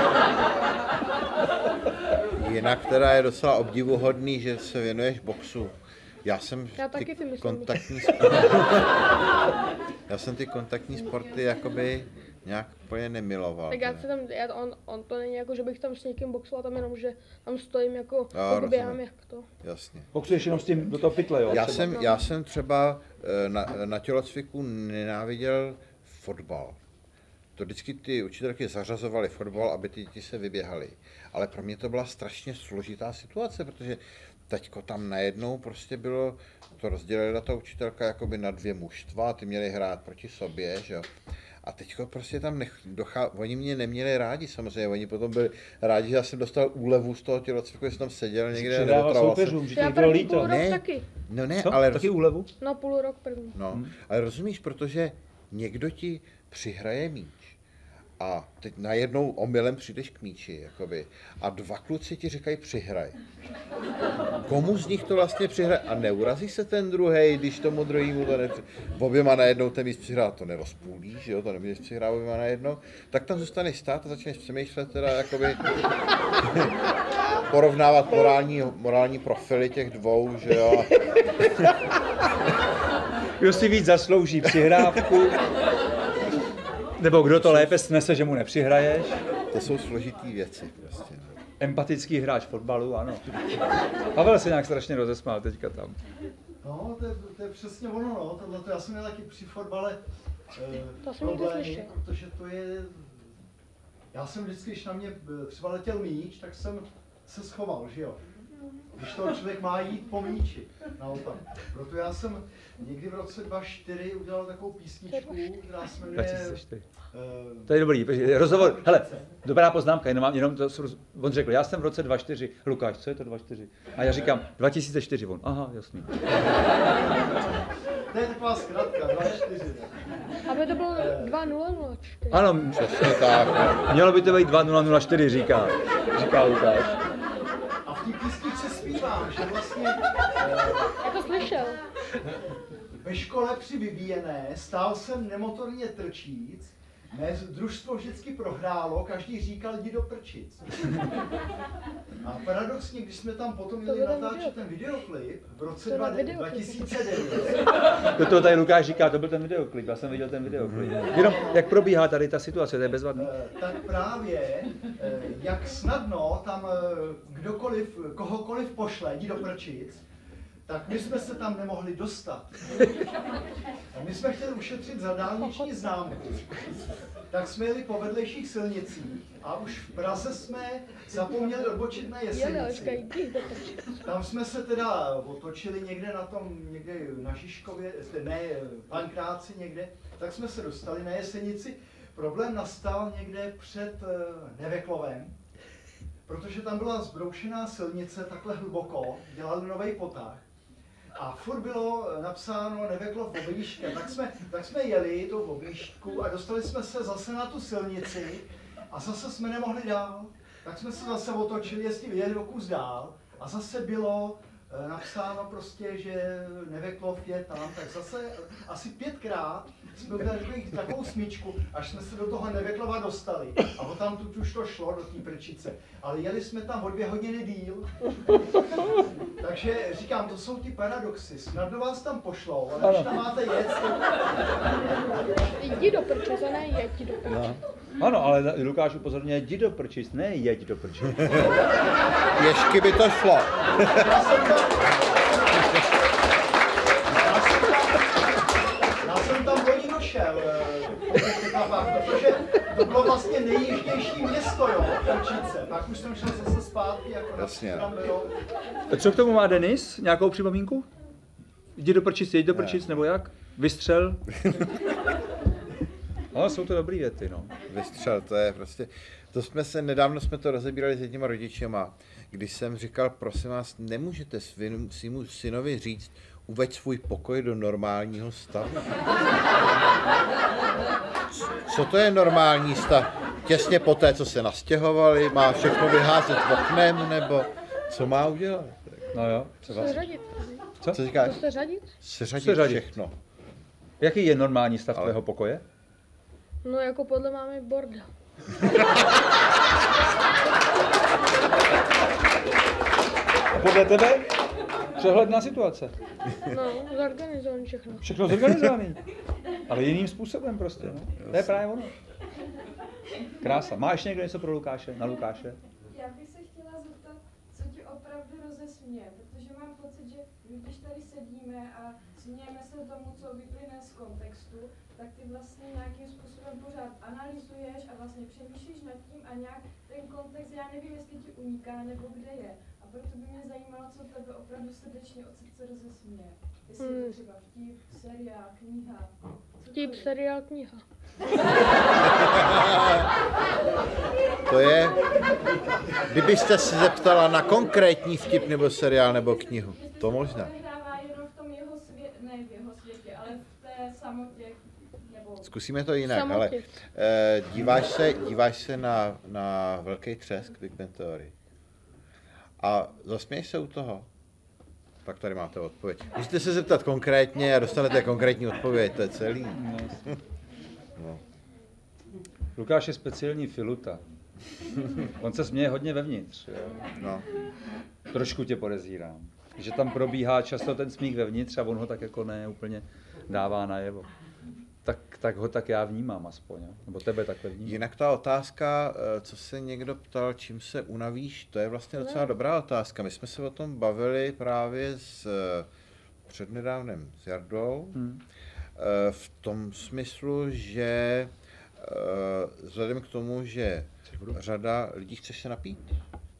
Jinak teda je docela obdivuhodný, že se věnuješ boxu. Já jsem Já taky si myslím. kontaktní sporty, já jsem ty kontaktní sporty jakoby nějak úplně nemiloval. Tak já se tam, já, on, on to není jako, že bych tam s někým boxoval, tam jenom, že tam stojím jako, Já, jako běhám jak to. Jasně. Boxuješ jenom s tím do toho pytle, jo? Já třeba. jsem, já jsem třeba na, na tělocviku nenáviděl fotbal. To vždycky ty učitelky zařazovaly fotbal, aby ty děti se vyběhaly. Ale pro mě to byla strašně složitá situace, protože teďko tam najednou prostě bylo, to rozdělila ta učitelka jakoby na dvě mužstva, ty měly hrát proti sobě, že jo. A teďko prostě tam nech, dochá, oni mě neměli rádi samozřejmě, oni potom byli rádi, že já jsem dostal úlevu z toho tělocviku, že jsem tam seděl někde. Přidával soupeřům, že ti bylo líto. Ne, taky. no ne, Co? ale... Taky úlevu? No půl rok první. No, hmm. ale rozumíš, protože někdo ti přihraje míč a teď najednou omylem přijdeš k míči, jakoby, a dva kluci ti říkají přihraj. Komu z nich to vlastně přihraje? A neurazí se ten druhej, když tomu druhému to nepřihraje? Oběma najednou ten míč přihrát, to nerozpůlíš, jo, to nemůžeš přihrát oběma najednou. Tak tam zůstaneš stát a začneš přemýšlet teda, jakoby, porovnávat morální, morální profily těch dvou, že jo. Kdo si víc zaslouží přihrávku, nebo kdo to lépe snese, že mu nepřihraješ. To jsou složitý věci prostě. Empatický hráč fotbalu, ano. Pavel se nějak strašně rozesmál teďka tam. No, to je, to je přesně ono, no. Tohleto, já jsem měl taky při fotbale eh, to jsem problémy, protože to je... Já jsem vždycky, když na mě třeba letěl míč, tak jsem se schoval, že jo. Když toho člověk má jít po míči, naopak. Proto já jsem někdy v roce dva tisíce čtyři udělal takovou písničku, která se jmenuje... dva tisíce čtyři. Uh, to je dobrý, rozhovor, hele, dobrá poznámka, jenom, jenom to, on řekl, já jsem v roce dva tisíce čtyři, Lukáš, co je to dva tisíce čtyři? A já říkám, dva tisíce čtyři, on, aha, jasný. To je taková zkratka, dva tisíce čtyři. Aby to bylo dva nula nula čtyři. Ano, přesně tak. Mělo by to být dva nula nula čtyři, říká, říká Lukáš. A v té písničce zpívám, že vlastně... Já to slyšel. Ve škole při vybíjené stál jsem nemotorně trčíc, mé družstvo vždycky prohrálo, každý říkal, jdi do prčic. A paradoxně, když jsme tam potom měli natáčet ten videoklip v roce dva tisíce devět. To tady Lukáš říká, to byl ten videoklip, já jsem viděl ten videoklip. Jenom jak probíhá tady ta situace, to je bezvadné. Tak právě, jak snadno tam kdokoliv, kohokoliv pošle, jdi do prčic, tak my jsme se tam nemohli dostat. A my jsme chtěli ušetřit za dálniční známku. Tak jsme jeli po vedlejších silnicích a už v Praze jsme zapomněli odbočit na Jesenici. Tam jsme se teda otočili někde na tom, někde na Žižkově, ne, Pankráci někde, tak jsme se dostali na Jesenici. Problém nastal někde před Neveklovem, protože tam byla zbroušená silnice takhle hluboko, dělali nový potah. a furt bylo napsáno Neveklov objížďka. Tak jsme, tak jsme jeli tou objížďku a dostali jsme se zase na tu silnici a zase jsme nemohli dál. Tak jsme se zase otočili, jestli jeli o kus dál a zase bylo napsáno prostě, že Neveklov je tam, tak zase asi pětkrát jsme udělali takovou smyčku, až jsme se do toho Neveklova dostali. A o tam tu už to šlo do té Prčice. Ale jeli jsme tam o dvě hodiny díl. Takže říkám, to jsou ty paradoxy. Snadno vás tam pošlou, ale když tam máte jet, Jdi do Prčice, ne jeď do Prčice. No. Ano, ale Lukáš upozorňuje, jdi do Prčic, ne jeď do Prčic. Ještě by to šlo. Já jsem tam, já jsem tam, já jsem tam do ní došel, protože to bylo vlastně nejjižnější město, jo, Prčice. Pak už jsem šel zase zpátky, jako Jasně. tam bylo. Co k tomu má Denis? Nějakou připomínku? Jdi do Prčic, jeď do Prčic, nebo jak? Vystřel? Ale jsou to dobrý věty, no. Vystřel, to je prostě, to jsme se, nedávno jsme to rozebírali s jedněma rodičema, když jsem říkal, prosím vás, nemůžete svým, svýmu synovi říct, uveď svůj pokoj do normálního stavu. Co to je normální stav? Těsně po té, co se nastěhovali, má všechno vyházet oknem, nebo co má udělat? No jo, třeba. Seřadit. Co? Co říkáš? To seřadit? Seřadit, Seřadit. všechno. Jaký je normální stav Ale- tvého pokoje? No jako podle máme bordel. A podle tebe? Přehledná situace. No, zorganizovaný všechno. Všechno zorganizovaný. Ale jiným způsobem prostě, no. To je právě ono. Krása. Má ještě někdo něco pro Lukáše? Na Lukáše? Já bych se chtěla zeptat, co ti opravdu rozesměje, protože mám pocit, že když tady sedíme a smějeme se tomu, co vyplyne z kontextu, tak ty vlastně nějakým způsobem pořád analyzuješ a vlastně přemýšlíš nad tím a nějak ten kontext, já nevím, jestli ti uniká nebo kde je. A proto by mě zajímalo, co tebe opravdu srdečně od srdce rozesměje. Jestli je to třeba vtip, seriál, kniha. Vtip, seriál, kniha. To je, kdybyste se zeptala na konkrétní vtip nebo seriál nebo knihu, to možná. Nehrává jenom v tom jeho světě, ne v jeho světě, ale v té samotě, nebo... Zkusíme to jinak, Samotě. ale eh, díváš se, díváš se na, na Velký třesk Big Bang Theory a zasměješ se u toho? Tak tady máte odpověď. Musíte se zeptat konkrétně a dostanete konkrétní odpověď, to je celý. No. Lukáš je speciální filuta. On se směje hodně vevnitř. Jo. No. Trošku tě podezírám. Že tam probíhá často ten smích vevnitř a on ho tak jako ne úplně dává najevo. Tak, tak ho tak já vnímám aspoň, jo? Nebo tebe takhle vnímám. Jinak ta otázka, co se někdo ptal, čím se unavíš, to je vlastně docela dobrá otázka. My jsme se o tom bavili právě s přednedávnem s Jardou, hmm. v tom smyslu, že vzhledem k tomu, že řada lidí chce se napít,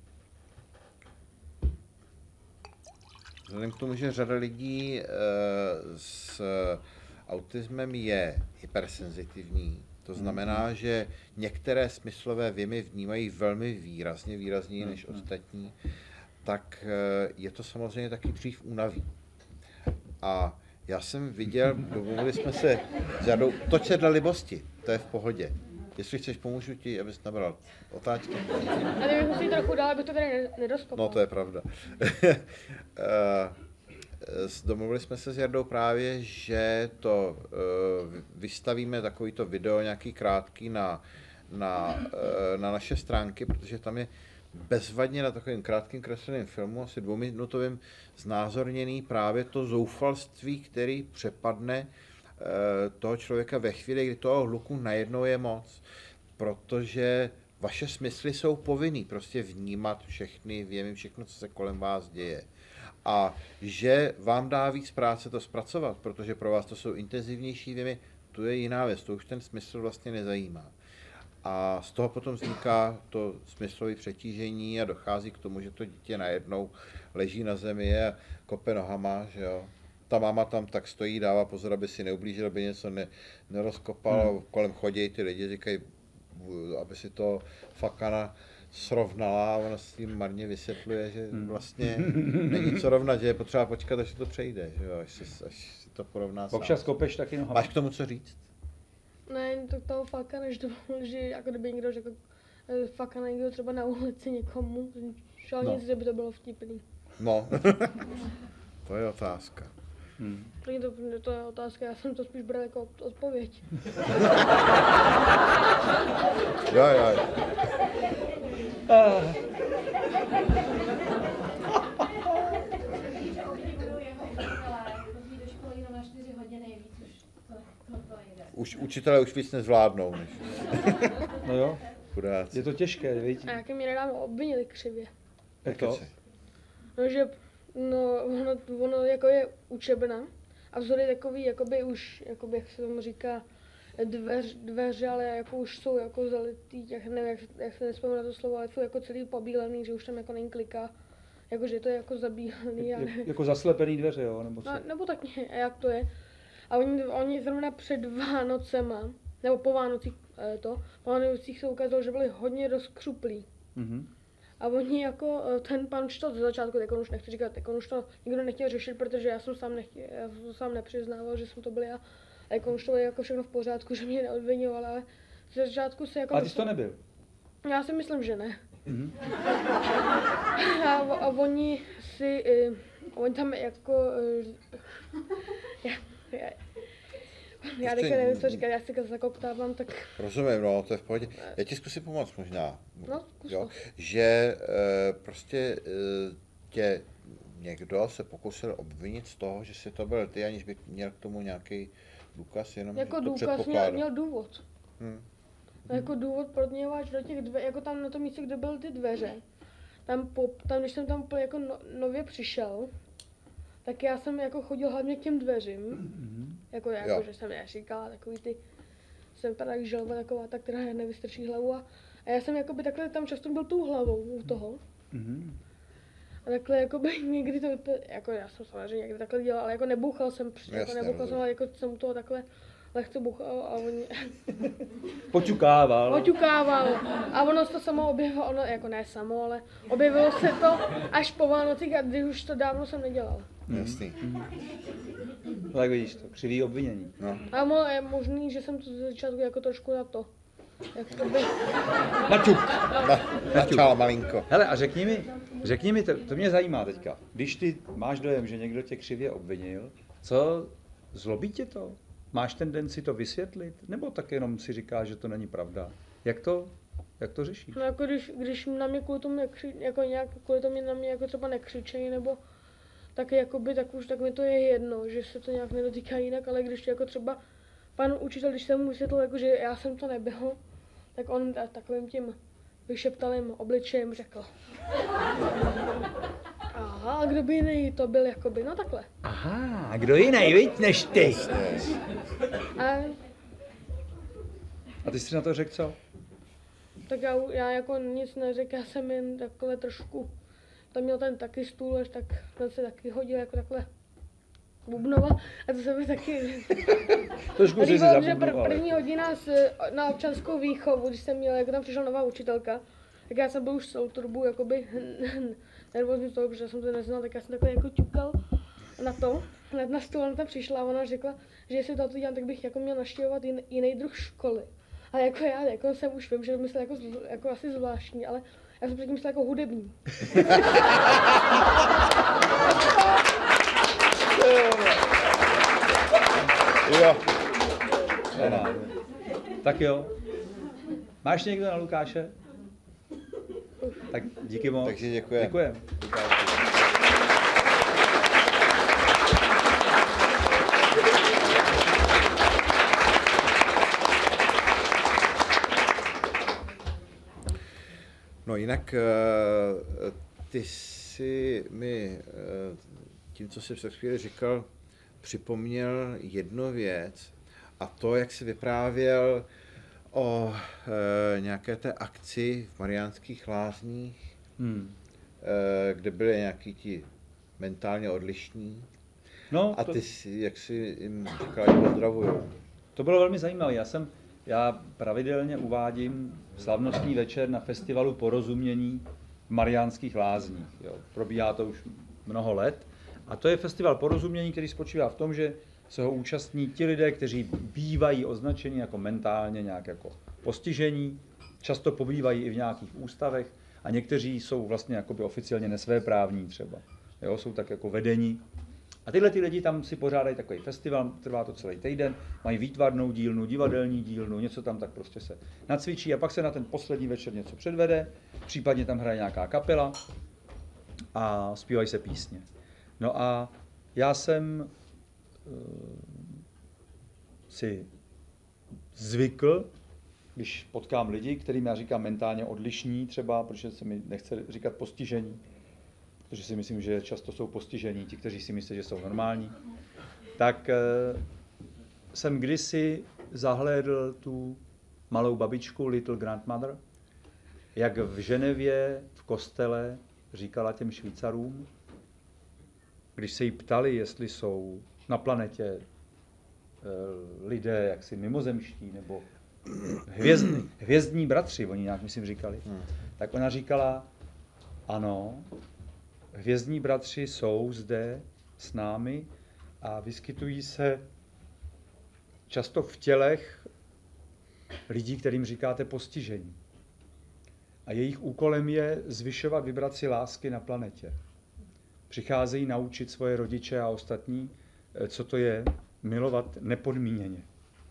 vzhledem k tomu, že řada lidí s autismem je hypersenzitivní, to znamená, že některé smyslové vjemy vnímají velmi výrazně, výrazněji než ostatní, tak je to samozřejmě taky dřív unaví. A já jsem viděl, domluvili jsme se s Jardou, toč se dle libosti, to je v pohodě. Jestli chceš, pomůžu ti, abys nabral otáčky. A kdybych musel trochu dál, abych to tady nedoskopal. No to je pravda. Domluvili jsme se s Jardou právě, že to vystavíme takovýto video, nějaký krátký na, na, na naše stránky, protože tam je bezvadně na takovém krátkém kresleném filmu, asi dvouminutovým, znázorněný právě to zoufalství, který přepadne toho člověka ve chvíli, kdy toho hluku najednou je moc, protože vaše smysly jsou povinný prostě vnímat všechny vjemy, všechno, co se kolem vás děje. A že vám dá víc práce to zpracovat, protože pro vás to jsou intenzivnější vjemy, to je jiná věc, to už ten smysl vlastně nezajímá. A z toho potom vzniká to smyslové přetížení a dochází k tomu, že to dítě najednou leží na zemi a kope nohama, že jo. Ta máma tam tak stojí, dává pozor, aby si neublížil, aby něco ne, nerozkopal, hmm. kolem chodí ty lidi, říkají, aby si to fakana srovnala, ona s tím marně vysvětluje, že vlastně není co rovnat, že je potřeba počkat, až to přejde, že jo, až, se, až si to porovná sám. Občas kopeš taky nohama. Máš k tomu co říct? Ne, to toho faka, než to, že jako kdyby někdo řekl, faka někdo třeba na ulici někomu, šel no. nic, že by to bylo vtipný. No, to je otázka. Hmm. To, to je otázka, já jsem to spíš bral jako odpověď. Jo, jo. Ah. Už učitelé už víc nezvládnou, než. No jo, Chudáci. je to těžké, víš? A jaké mě nedávno obvinili křivě. Jak to? No, že no, ono, ono jako je učebna a vzor je takový, jakoby už, jakoby, jak se tomu říká, dveř, dveře, ale jako už jsou jako zalitý, jak nevím, jak, jak se nespomínám na to slovo, ale jsou jako celý pobílený, že už tam jako není klika. Jakože to je jako zabílený. Ale... Jako zaslepený dveře, jo? Nebo co? No, nebo tak a jak to je. A oni, oni zrovna před Vánocema, nebo po Vánocích to, po Vánocích se ukázalo, že byli hodně rozkřuplí. Mm-hmm. A oni jako, ten pan už to ze začátku, tak on už nechci říkat, tak on už to nikdo nechtěl řešit, protože já jsem sám, nechtěl, já jsem sám nepřiznával, že jsem to byl já. A jako už to bylo jako všechno v pořádku, že mě neodvinoval, ale ze začátku se jako... A ty jsi to nebyl? Já si myslím, že ne. Mm-hmm. A, a oni si, uh, oni tam jako... Uh, já, já, já teďka nevím, co říkat, já si zakoktávám, tak... Rozumím, no, to je v pohodě. Já ti zkusím pomoct možná. No, zkus jo? Že e, prostě e, tě někdo se pokusil obvinit z toho, že si to byl ty, aniž by měl k tomu nějaký důkaz, jenom jako to důkaz měl, měl důvod. Hmm. No, jako důvod, podněváč do těch dveří, jako tam na tom místě, kde byly ty dveře, tam, po, tam když jsem tam jako no, nově přišel, tak já jsem jako chodil hlavně k těm dveřím, mm-hmm. jako, jako že jsem já říkala takový ty, jsem teda jak želva taková, ta, která nevystrčí hlavu a, a já jsem jakoby takhle tam často byl tou hlavou u toho. Mm-hmm. A takhle jakoby někdy to, jako já jsem samozřejmě někdy takhle dělal, ale jako nebouchal jsem, jako Jasně, nebouchal jsem, ale jako jsem u toho takhle lehce bouchal a oni... Poťukával. Poťukával. A ono se to samo objevilo, ono jako ne samo, ale objevilo se to až po Vánocích a když už to dávno jsem nedělal. Jasný. Mm. No tak vidíš to, křivý obvinění. No. A mo, je možný, že jsem to ze začátku jako trošku na to. Jakoby... Naťuk. Na, načal malinko. Hele, a řekni mi, řekni mi, to, to mě zajímá teďka, když ty máš dojem, že někdo tě křivě obvinil, co, zlobí tě to? Máš tendenci to vysvětlit? Nebo tak jenom si říkáš, že to není pravda? Jak to, jak to řešíš? No jako když, když na mě kvůli tomu nekři, jako nějak kvůli tomu na mě jako třeba nekřičejí, nebo tak jakoby, tak už tak mi to je jedno, že se to nějak nedotýká jinak, ale když jako třeba pan učitel, když jsem mu vysvětlil, jako, že já jsem to nebyl, tak on takovým tím vyšeptalým obličejem řekl. Aha, a kdo by jiný to byl jakoby, no takhle. Aha, a kdo jiný, viď, než ty? A, a ty jsi na to řekl co? Tak já, já jako nic neřekl, já jsem jen takhle trošku, tam měl ten taky stůl, až tak ten se taky hodil jako takhle bubnova a to se mi taky... Trošku si říkal, že pr- první hodina s, na občanskou výchovu, když jsem měl, jako tam přišla nová učitelka, tak já jsem byl už celou tu dobu jakoby nervózní z toho, protože jsem to neznal, tak já jsem takhle jako ťukal na to, hned na stůl, ona tam přišla a ona řekla, že jestli to dělám, tak bych jako měl navštěvovat jin, jiný druh školy. A jako já, jako jsem už vím, že to myslel jako, jako asi zvláštní, ale já jsem předtím myslel jako hudební. Jo. Tak jo. Máš někdo na Lukáše? Tak díky moc. Takže děkujem. Děkujem. No jinak ty jsi mi tím, co jsi před chvíli říkal, připomněl jednu věc a to, jak jsi vyprávěl o e, nějaké té akci v Mariánských Lázních, hmm. e, kde byli nějaký ti mentálně odlišní. No, a ty to... jsi, jak jsi jim říkal, že pozdravuju. To bylo velmi zajímavé. Já jsem já pravidelně uvádím slavnostní večer na festivalu Porozumění v Mariánských Lázních. Jo. Probíhá to už mnoho let. A to je festival Porozumění, který spočívá v tom, že se ho účastní ti lidé, kteří bývají označeni jako mentálně nějak jako postižení, často pobývají i v nějakých ústavech a někteří jsou vlastně jakoby oficiálně nesvéprávní třeba. Jo, jsou tak jako vedení. A tyhle ty lidi tam si pořádají takový festival, trvá to celý týden, mají výtvarnou dílnu, divadelní dílnu, něco tam tak prostě se nacvičí a pak se na ten poslední večer něco předvede, případně tam hraje nějaká kapela a zpívají se písně. No a já jsem uh, si zvykl, když potkám lidi, kterým já říkám mentálně odlišní třeba, protože se mi nechce říkat postižení, protože si myslím, že často jsou postižení, ti, kteří si myslí, že jsou normální, tak uh, jsem kdysi zahlédl tu malou babičku, Little Grandmother, jak v Ženevě v kostele říkala těm Švýcarům, když se jí ptali, jestli jsou na planetě lidé jaksi mimozemští nebo hvězdní, hvězdní bratři, oni nějak myslím říkali, hmm. tak ona říkala, ano, hvězdní bratři jsou zde s námi a vyskytují se často v tělech lidí, kterým říkáte postižení. A jejich úkolem je zvyšovat vibraci lásky na planetě. Přicházejí naučit svoje rodiče a ostatní, co to je milovat nepodmíněně.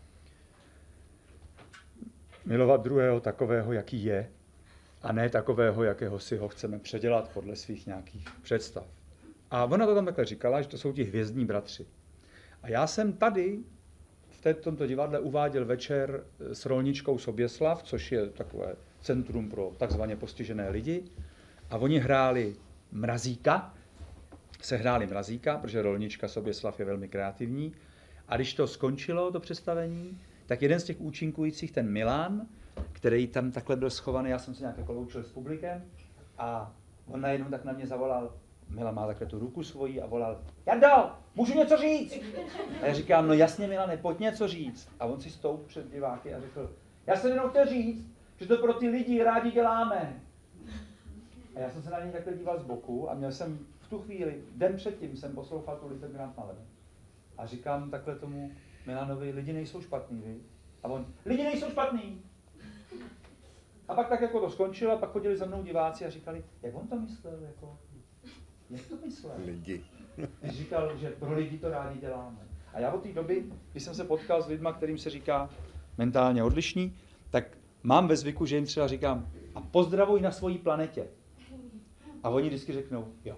Milovat druhého takového, jaký je, a ne takového, jakého si ho chceme předělat podle svých nějakých představ. A ona to tam takhle říkala, že to jsou ti hvězdní bratři. A já jsem tady v tomto divadle uváděl večer s rolničkou Soběslav, což je takové centrum pro takzvaně postižené lidi. A oni hráli Mrazíka, se hráli Mrazíka, protože rolnička Soběslav je velmi kreativní. A když to skončilo, to představení, tak jeden z těch účinkujících, ten Milan, který tam takhle byl schovaný, já jsem se nějak jako loučil s publikem a on najednou tak na mě zavolal, Milan má takhle tu ruku svoji a volal, Jardo, můžu něco říct? A já říkám, no jasně Milane, pojď něco říct. A on si stoupl před diváky a řekl, já jsem jenom chtěl říct, že to pro ty lidi rádi děláme. A já jsem se na něj takhle díval z boku a měl jsem v tu chvíli, den předtím jsem poslouchal tu Little Grandmother. A říkám takhle tomu Milanovi, lidi nejsou špatný, vy? A on, lidi nejsou špatný. A pak tak jako to skončilo a pak chodili za mnou diváci a říkali, jak on to myslel, jako, jak to myslel? Lidi. Když říkal, že pro lidi to rádi děláme. A já od té doby, když jsem se potkal s lidma, kterým se říká mentálně odlišní, tak mám ve zvyku, že jim třeba říkám, a pozdravuj na svojí planetě. A oni vždycky řeknou, jo.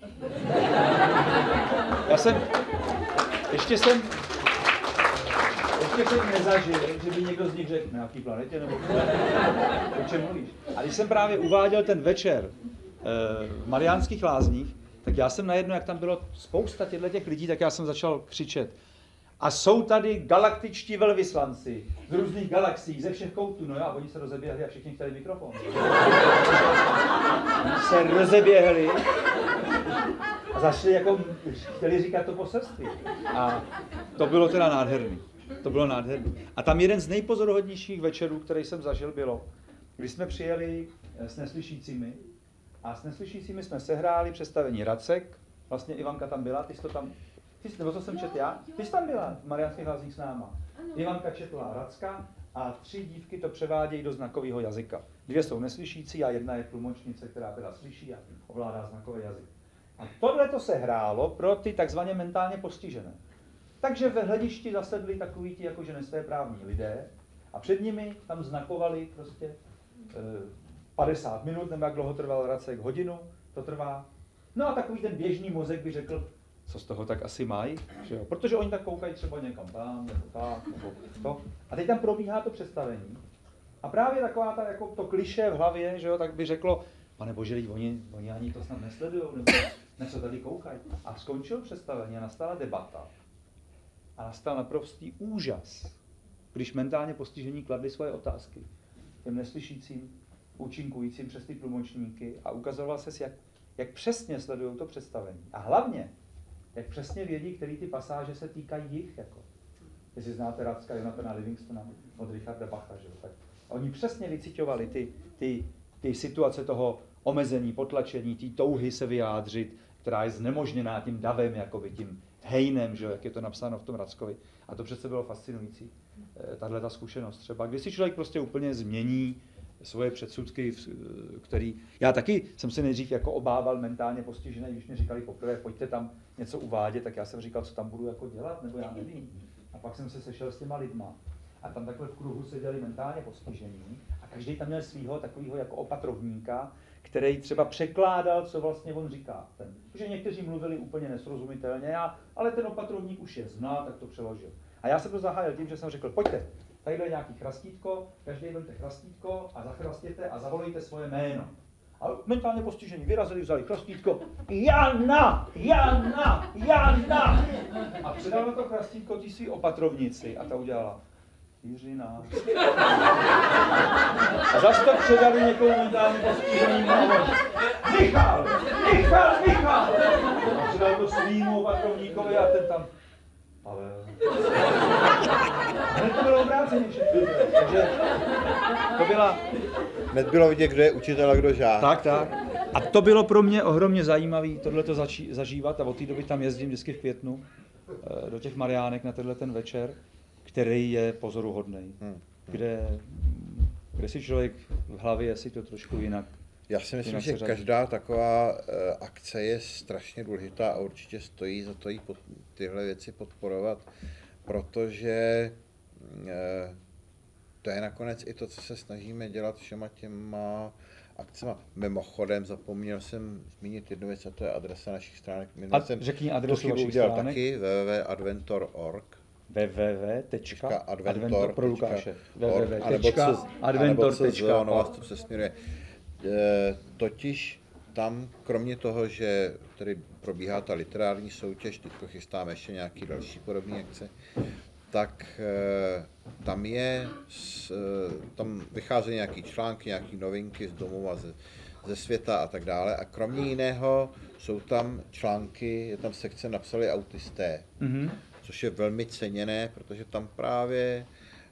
Já jsem, ještě jsem, ještě jsem nezažil, že by někdo z nich řekl, na jaký planetě, nebo o čem mluvíš. A když jsem právě uváděl ten večer v Mariánských Lázních, tak já jsem najednou, jak tam bylo spousta těch lidí, tak já jsem začal křičet. A jsou tady galaktičtí velvyslanci z různých galaxií, ze všech koutů, no jo, a oni se rozeběhli a všichni chtěli mikrofon. Oni se rozeběhli a začali jako, chtěli říkat to poselství. A to bylo teda nádherný. To bylo nádherný. A tam jeden z nejpozoruhodnějších večerů, který jsem zažil, bylo, když jsme přijeli s neslyšícími a s neslyšícími jsme sehráli představení Racek, vlastně Ivanka tam byla, ty jsi to tam, ty jsi, nebo co jsem četl já, ty jsi tam byla v Mariánských Lázních s náma. Ivanka četla Racka a tři dívky to převádějí do znakového jazyka. Dvě jsou neslyšící a jedna je tlumočnice, která teda slyší a ovládá znakový jazyk. A tohle to se hrálo pro ty takzvaně mentálně postižené. Takže ve hledišti zasedli takoví ti jakože nesvéprávní lidé a před nimi tam znakovali prostě e, padesát minut, nebo jak dlouho trval Racek, hodinu, to trvá. No a takový ten běžný mozek by řekl, co z toho tak asi mají, že jo? Protože oni tak koukají třeba někam tam, nebo tak, nebo to. A teď tam probíhá to představení. A právě taková ta, jako to klišé v hlavě, že jo, tak by řeklo, pane bože, oni, oni ani to snad nesledujou, nebo na co tady koukají. A skončilo představení a nastala debata. A nastal naprostý úžas, když mentálně postižení kladli svoje otázky těm neslyšícím, účinkujícím přes ty tlumočníky a ukazoval se, jak, jak přesně sledují to představení. A hlavně, jak přesně vědí, který ty pasáže se týkají jich. Jako. jestli znáte Radska Jonathana Livingstona od Richarda Bacha, že? Tak oni přesně vyciťovali ty, ty, ty situace toho omezení, potlačení, té touhy se vyjádřit, která je znemožněná tím davem, jakoby tím hejnem, že? Jak je to napsáno v tom Radskovi. A to přece bylo fascinující, tahle ta zkušenost třeba. Když si člověk prostě úplně změní svoje předsudky, který... Já taky jsem se nejdřív jako obával mentálně postižený, když mi říkali poprvé, pojďte tam něco uvádět, tak já jsem říkal, co tam budu jako dělat, nebo já nevím. A pak jsem se sešel s těma lidma a tam takhle v kruhu seděli mentálně postižení a každý tam měl svýho takového jako opatrovníka, který třeba překládal, co vlastně on říká. Ten, protože někteří mluvili úplně nesrozumitelně, a, ale ten opatrovník už je zná, tak to přeložil. A já jsem to zahájil tím, že jsem řekl, pojďte, tadyhle je nějaký chrastítko, každý vemte chrastítko a zachrastěte a zavolejte svoje jméno. A mentálně postižení vyrazili, vzali chrastítko, Jana, Jana, Jana. A předal na to chrastítko ty svý opatrovnici a ta udělala Jiřina. A zase to předali někomu mentálně postiženým a Michal, Michal, Michal. A předal to svýmu opatrovníkovi a ten tam Pavel. Hned to bylo obráceně všechno. Takže to byla... Hned bylo vidět, kdo je učitel a kdo žák. Tak, tak. A to bylo pro mě ohromně zajímavé tohleto začí, zažívat a od té doby tam jezdím vždycky v květnu do těch Mariánek na tenhle ten večer, který je pozoruhodný, hmm. kde, kde si člověk v hlavě je si to trošku jinak. Já si myslím, že každá taková uh, akce je strašně důležitá a určitě stojí za to jí pod, tyhle věci podporovat, protože uh, to je nakonec i to, co se snažíme dělat všema těma akcema. Mimochodem zapomněl jsem zmínit jednu věc, a to je adresa našich stránek. A řekni adresu vašich udělal stránek. Taky w w w tečka adventor tečka org w w w tečka adventor pro Lukáše. w w w tečka adventor tečka org. Ono vás to přesměruje. E, totiž tam, kromě toho, že tady probíhá ta literární soutěž, teď chystáme ještě nějaký další podobné akce, tak e, tam je, s, e, tam vycházejí nějaký články, nějaké novinky z domova, ze, ze světa a tak dále. A kromě jiného jsou tam články, je tam sekce Napsali autisté, mm-hmm. což je velmi ceněné, protože tam právě e,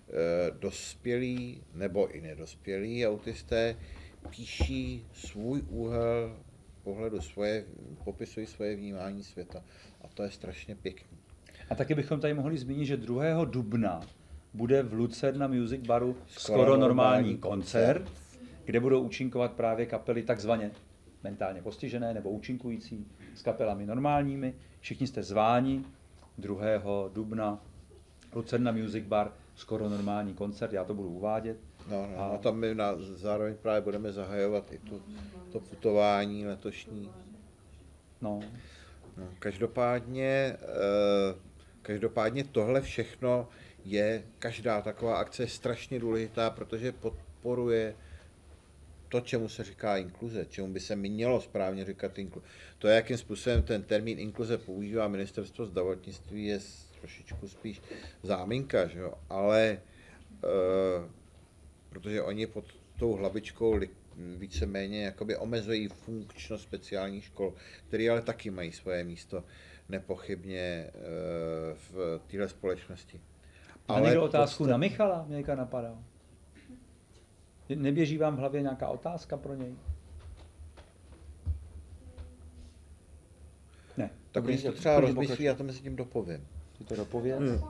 dospělí nebo i nedospělí autisté píší svůj úhel pohledu, svoje, popisují svoje vnímání světa. A to je strašně pěkný. A taky bychom tady mohli zmínit, že druhého dubna bude v Lucerna Music Baru skoro, skoro normální koncert, kde budou účinkovat právě kapely takzvaně mentálně postižené nebo účinkující s kapelami normálními. Všichni jste zváni druhého dubna Lucerna Music Bar, skoro normální koncert, já to budu uvádět. No, no, a no tam my na, zároveň právě budeme zahajovat i tu, to putování letošní. No. No, každopádně, eh, každopádně tohle všechno je, každá taková akce je strašně důležitá, protože podporuje to, čemu se říká inkluze, čemu by se mělo správně říkat inkluze. To, jakým způsobem ten termín inkluze používá ministerstvo zdravotnictví, je trošičku spíš záminka, že jo? Ale eh, protože oni pod tou hlavičkou víceméně jakoby omezují funkčnost speciálních škol, které ale taky mají svoje místo nepochybně v téhle společnosti. A někdo otázku postav... na Michala mě nějaká napadá? Neběží vám v hlavě nějaká otázka pro něj? Ne. Tak když to třeba rozmyslí, já to mezi tím dopovím. Ty to dopověz? Hmm.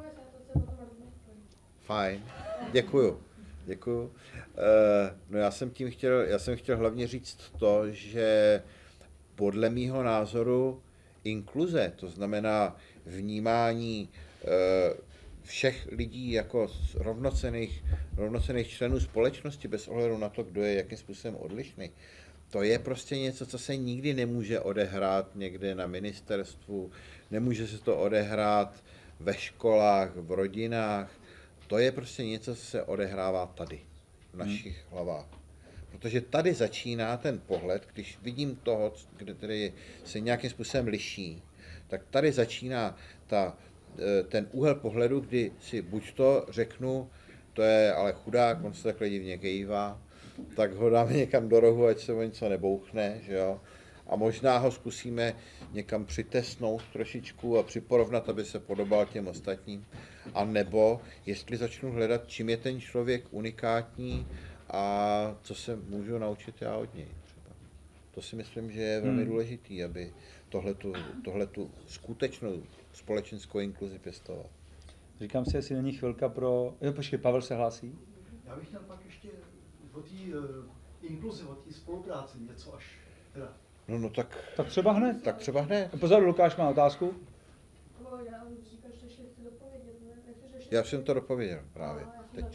Fajn, děkuju. Děkuju. Uh, no já jsem tím chtěl, já jsem chtěl hlavně říct to, že podle mýho názoru inkluze, to znamená vnímání uh, všech lidí jako rovnocenných, rovnocenných členů společnosti bez ohledu na to, kdo je jakým způsobem odlišný, to je prostě něco, co se nikdy nemůže odehrát někde na ministerstvu, nemůže se to odehrát ve školách, v rodinách. To je prostě něco, co se odehrává tady, v našich hmm. hlavách. Protože tady začíná ten pohled, když vidím toho, kde tedy se nějakým způsobem liší, tak tady začíná ta, ten úhel pohledu, kdy si buď to řeknu, to je ale chudák, on se takhle divně kejvá, tak ho dáme někam do rohu, ať se o něco nebouchne, že jo. a možná ho zkusíme někam přitesnout trošičku a připorovnat, aby se podobal těm ostatním. A nebo jestli začnu hledat, čím je ten člověk unikátní a co se můžu naučit já od něj. Třeba. To si myslím, že je velmi hmm. důležitý, aby tohletu, tohletu skutečnou společenskou inkluzi pěstoval. Říkám si, jestli není chvilka pro... Jo, počkej, Pavel se hlásí. Já bych měl pak ještě o té uh, inkluzi, o té spolupráci něco až teda. No, no tak... Tak třeba hned. Tak třeba hned. Pozor, Lukáš má otázku. Já jsem to dopověděl právě. Teď.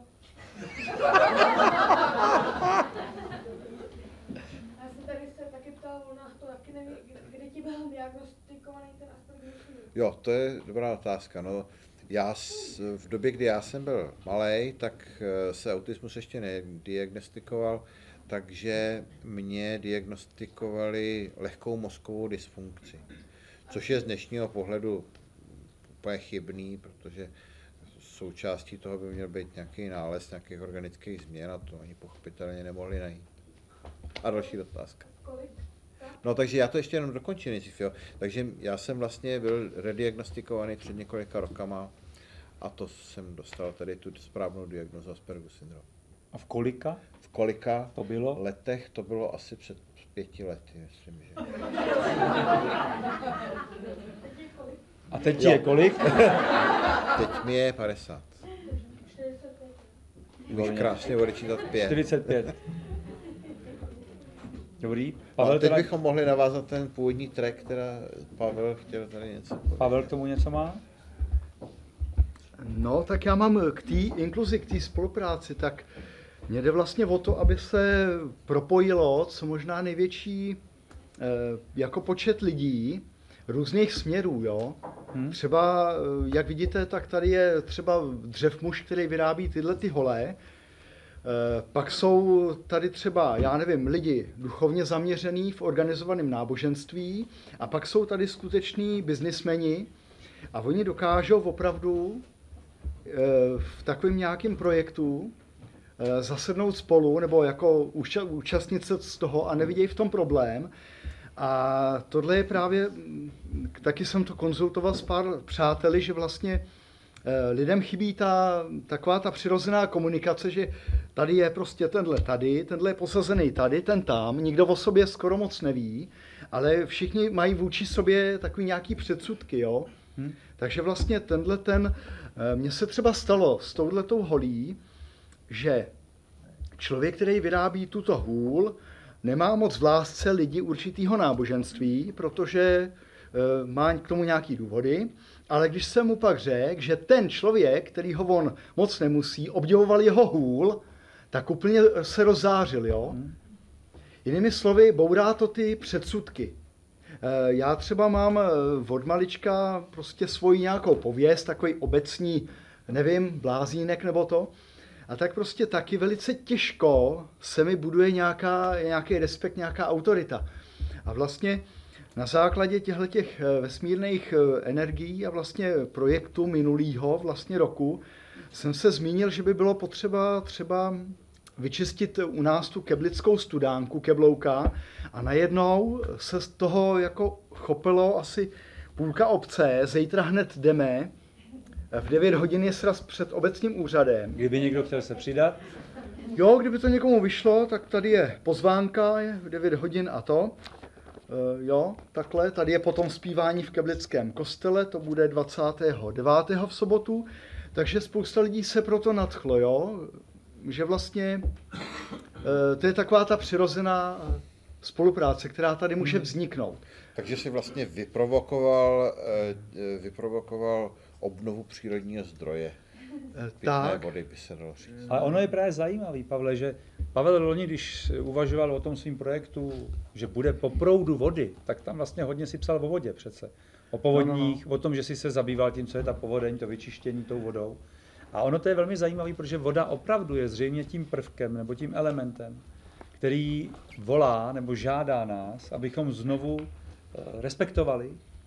Já jsem tady se taky ptal, ona to taky neví, kde ti byl diagnostikovaný ten Aspergerův. Jo, to je dobrá otázka. No, já v době, kdy já jsem byl malej, tak se autismus ještě nediagnostikoval, takže mě diagnostikovali lehkou mozkovou dysfunkci, což je z dnešního pohledu úplně chybný, protože součástí toho by měl být nějaký nález nějakých organických změn a to oni pochopitelně nemohli najít. A další otázka. No takže já to ještě jenom dokončím nejdřív, jo. Takže já jsem vlastně byl rediagnostikovaný před několika rokama a to jsem dostal tady tu správnou diagnózu Aspergerův syndrom. A v kolika? V kolika to bylo? letech? To bylo asi před pěti lety, myslím, že. A teď jo. je kolik? Teď mi je padesát. Můžeš krásně odečítat pět. čtyřicet pět. Dobrý. Pavel, a teď teda... bychom mohli navázat ten původní track, která Pavel chtěl tady něco povědět. Pavel k tomu něco má? No, tak já mám k té inkluzi, k té spolupráci, tak mě jde vlastně o to, aby se propojilo co možná největší eh, jako počet lidí různých směrů, jo. Hmm. Třeba, jak vidíte, tak tady je třeba dřev muž, který vyrábí tyhle ty holé. Pak jsou tady třeba, já nevím, lidi duchovně zaměřený v organizovaném náboženství a pak jsou tady skuteční biznismeni a oni dokážou opravdu v takovém nějakém projektu zasednout spolu nebo jako účastnit se z toho a nevidějí v tom problém. A tohle je právě, taky jsem to konzultoval s pár přáteli, že vlastně lidem chybí ta, taková ta přirozená komunikace, že tady je prostě tenhle tady, tenhle je posazený tady, ten tam, nikdo o sobě skoro moc neví, ale všichni mají vůči sobě takový nějaký předsudky, jo. Hmm. Takže vlastně tenhle ten, mně se třeba stalo s touhletou holí, že člověk, který vyrábí tuto hůl, nemá moc v lásce lidi určitýho náboženství, protože e, má k tomu nějaký důvody, ale když jsem mu pak řekl, že ten člověk, který ho on moc nemusí, obdivoval jeho hůl, tak úplně se rozzářil, jo. Hmm. Jinými slovy, bourá to ty předsudky. E, já třeba mám od malička prostě svoji nějakou pověst, takový obecní, nevím, blázínek nebo to, a tak prostě taky velice těžko se mi buduje nějaká, nějaký respekt, nějaká autorita. A vlastně na základě těchto těch vesmírných energií a vlastně projektu minulého vlastně roku jsem se zmínil, že by bylo potřeba třeba vyčistit u nás tu keblickou studánku, keblouka, a najednou se z toho jako chopilo asi půlka obce, zítra hned jdeme. V devět hodin je sraz před obecním úřadem. Kdyby někdo chtěl se přidat? Jo, kdyby to někomu vyšlo, tak tady je pozvánka, je v devět hodin a to. E, jo, takhle. Tady je potom zpívání v Keblickém kostele, to bude dvacátého devátého v sobotu. Takže spousta lidí se proto nadchlo, jo. Že vlastně e, to je taková ta přirozená spolupráce, která tady může vzniknout. Takže si vlastně vyprovokoval, vyprovokoval obnovu přírodního zdroje. Pitné vody by se dalo říct. Ale ono je právě zajímavý, Pavle, že Pavel loni, když uvažoval o tom svým projektu, že bude po proudu vody, tak tam vlastně hodně si psal o vodě přece. O povodních, no, no. O tom, že si se zabýval tím, co je ta povodeň, to vyčištění tou vodou. A ono to je velmi zajímavé, protože voda opravdu je zřejmě tím prvkem nebo tím elementem, který volá nebo žádá nás, abychom znovu respektovali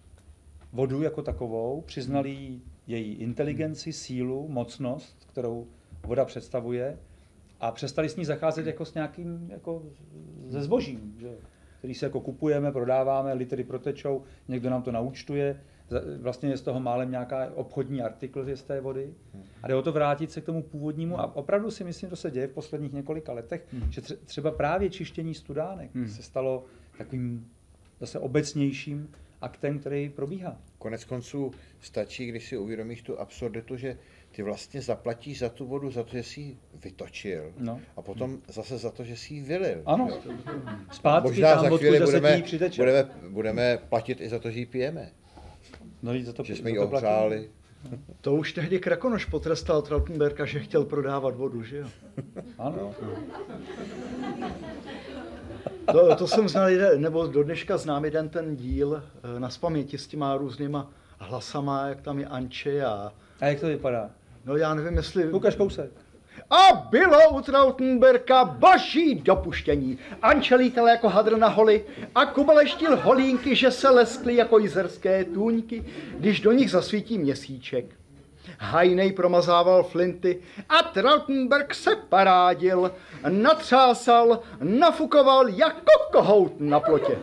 vodu jako takovou, přiznali jí její inteligenci, sílu, mocnost, kterou voda představuje, a přestali s ní zacházet jako s nějakým, jako ze zbožím, že? který se jako kupujeme, prodáváme, litry protečou, někdo nám to naúčtuje, vlastně je z toho málem nějaká obchodní artikl z té vody a jde o to vrátit se k tomu původnímu a opravdu si myslím, že se děje v posledních několika letech, hmm. že třeba právě čištění studánek hmm. se stalo takovým zase obecnějším aktem, který probíhá. Konec konců stačí, když si uvědomíš tu absurditu, že ty vlastně zaplatíš za tu vodu za to, že jsi ji vytočil no. a potom hmm. zase za to, že jsi ji vylil. Ano. Zpátky možná tam, za chvíli budeme, budeme, budeme platit i za to, že ji pijeme. No, za to, že jsme ji ohřáli. To už tehdy Krakonoš potrestal Trautenberga, že chtěl prodávat vodu, že jo? Ano. To, to jsem znal, nebo do dneška znám jeden ten díl na spaměti s těma různýma hlasama, jak tam je Anče a... A jak to vypadá? No já nevím, jestli... Ukaž kousek. A bylo u Trautenberga boží dopuštění. Anče lítal jako hadr na holi a kubeleštil holínky, že se leskly jako jizerské tůňky, když do nich zasvítí měsíček. Hajnej promazával flinty a Trautenberg se parádil, natřásal, nafukoval jako kohout na plotě.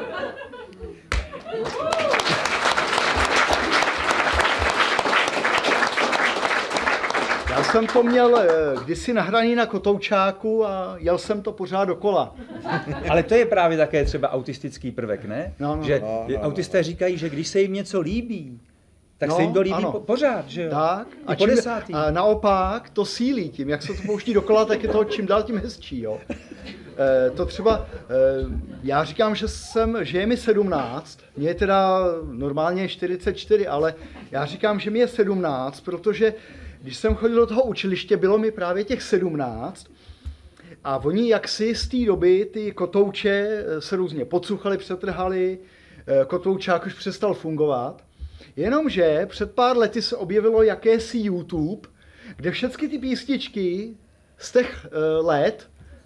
Já jsem to měl kdysi nahraný na kotoučáku a jel jsem to pořád dokola. Ale to je právě také třeba autistický prvek, ne? No, no, že no, no, autisté no. říkají, že když se jim něco líbí, tak no, se jim to líbí ano. po, pořád, že jo? Tak. A, čím, desátý. A naopak to sílí tím, jak se to pouští dokola, tak je to čím dál tím hezčí, jo. E, to třeba, e, já říkám, že jsem, že je mi sedmnáct, mě je teda normálně čtyřicet čtyři, ale já říkám, že mi je sedmnáct, protože když jsem chodil do toho učiliště, bylo mi právě těch sedmnáct a oni jaksi z té doby ty kotouče se různě podsuchali, přetrhali, kotoučák už přestal fungovat. Jenomže před pár lety se objevilo jakési YouTube, kde všechny ty písničky z těch let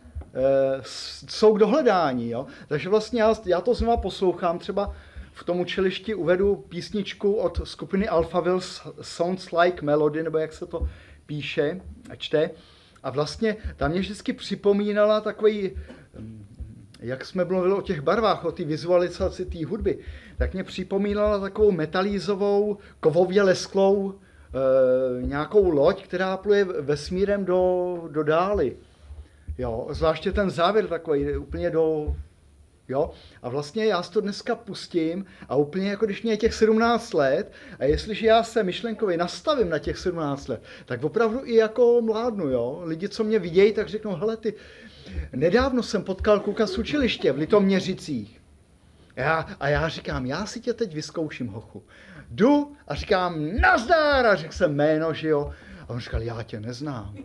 jsou k dohledání. Jo? Takže vlastně já, já to znovu poslouchám, třeba v tom učilišti uvedu písničku od skupiny Alphaville Sounds Like Melody, nebo jak se to píše a čte. A vlastně tam mě vždycky připomínala takový, jak jsme mluvili o těch barvách, o té vizualizaci té hudby, tak mě připomínala takovou metalízovou, kovově lesklou e, nějakou loď, která pluje vesmírem do, do dály. Jo, zvláště ten závěr takový, úplně do... Jo? A vlastně já si to dneska pustím a úplně jako když mě je těch sedmnáct let a jestliže já se myšlenkově nastavím na těch sedmnáct let, tak opravdu i jako mládnu, jo. Lidi, co mě vidějí, tak řeknou, hele ty, nedávno jsem potkal kluka z učiliště v Litoměřicích. Já, a já říkám, já si tě teď vyzkouším, hochu. Jdu a říkám, nazdar, a řekl jsem jméno, že jo. A on říkal, já tě neznám.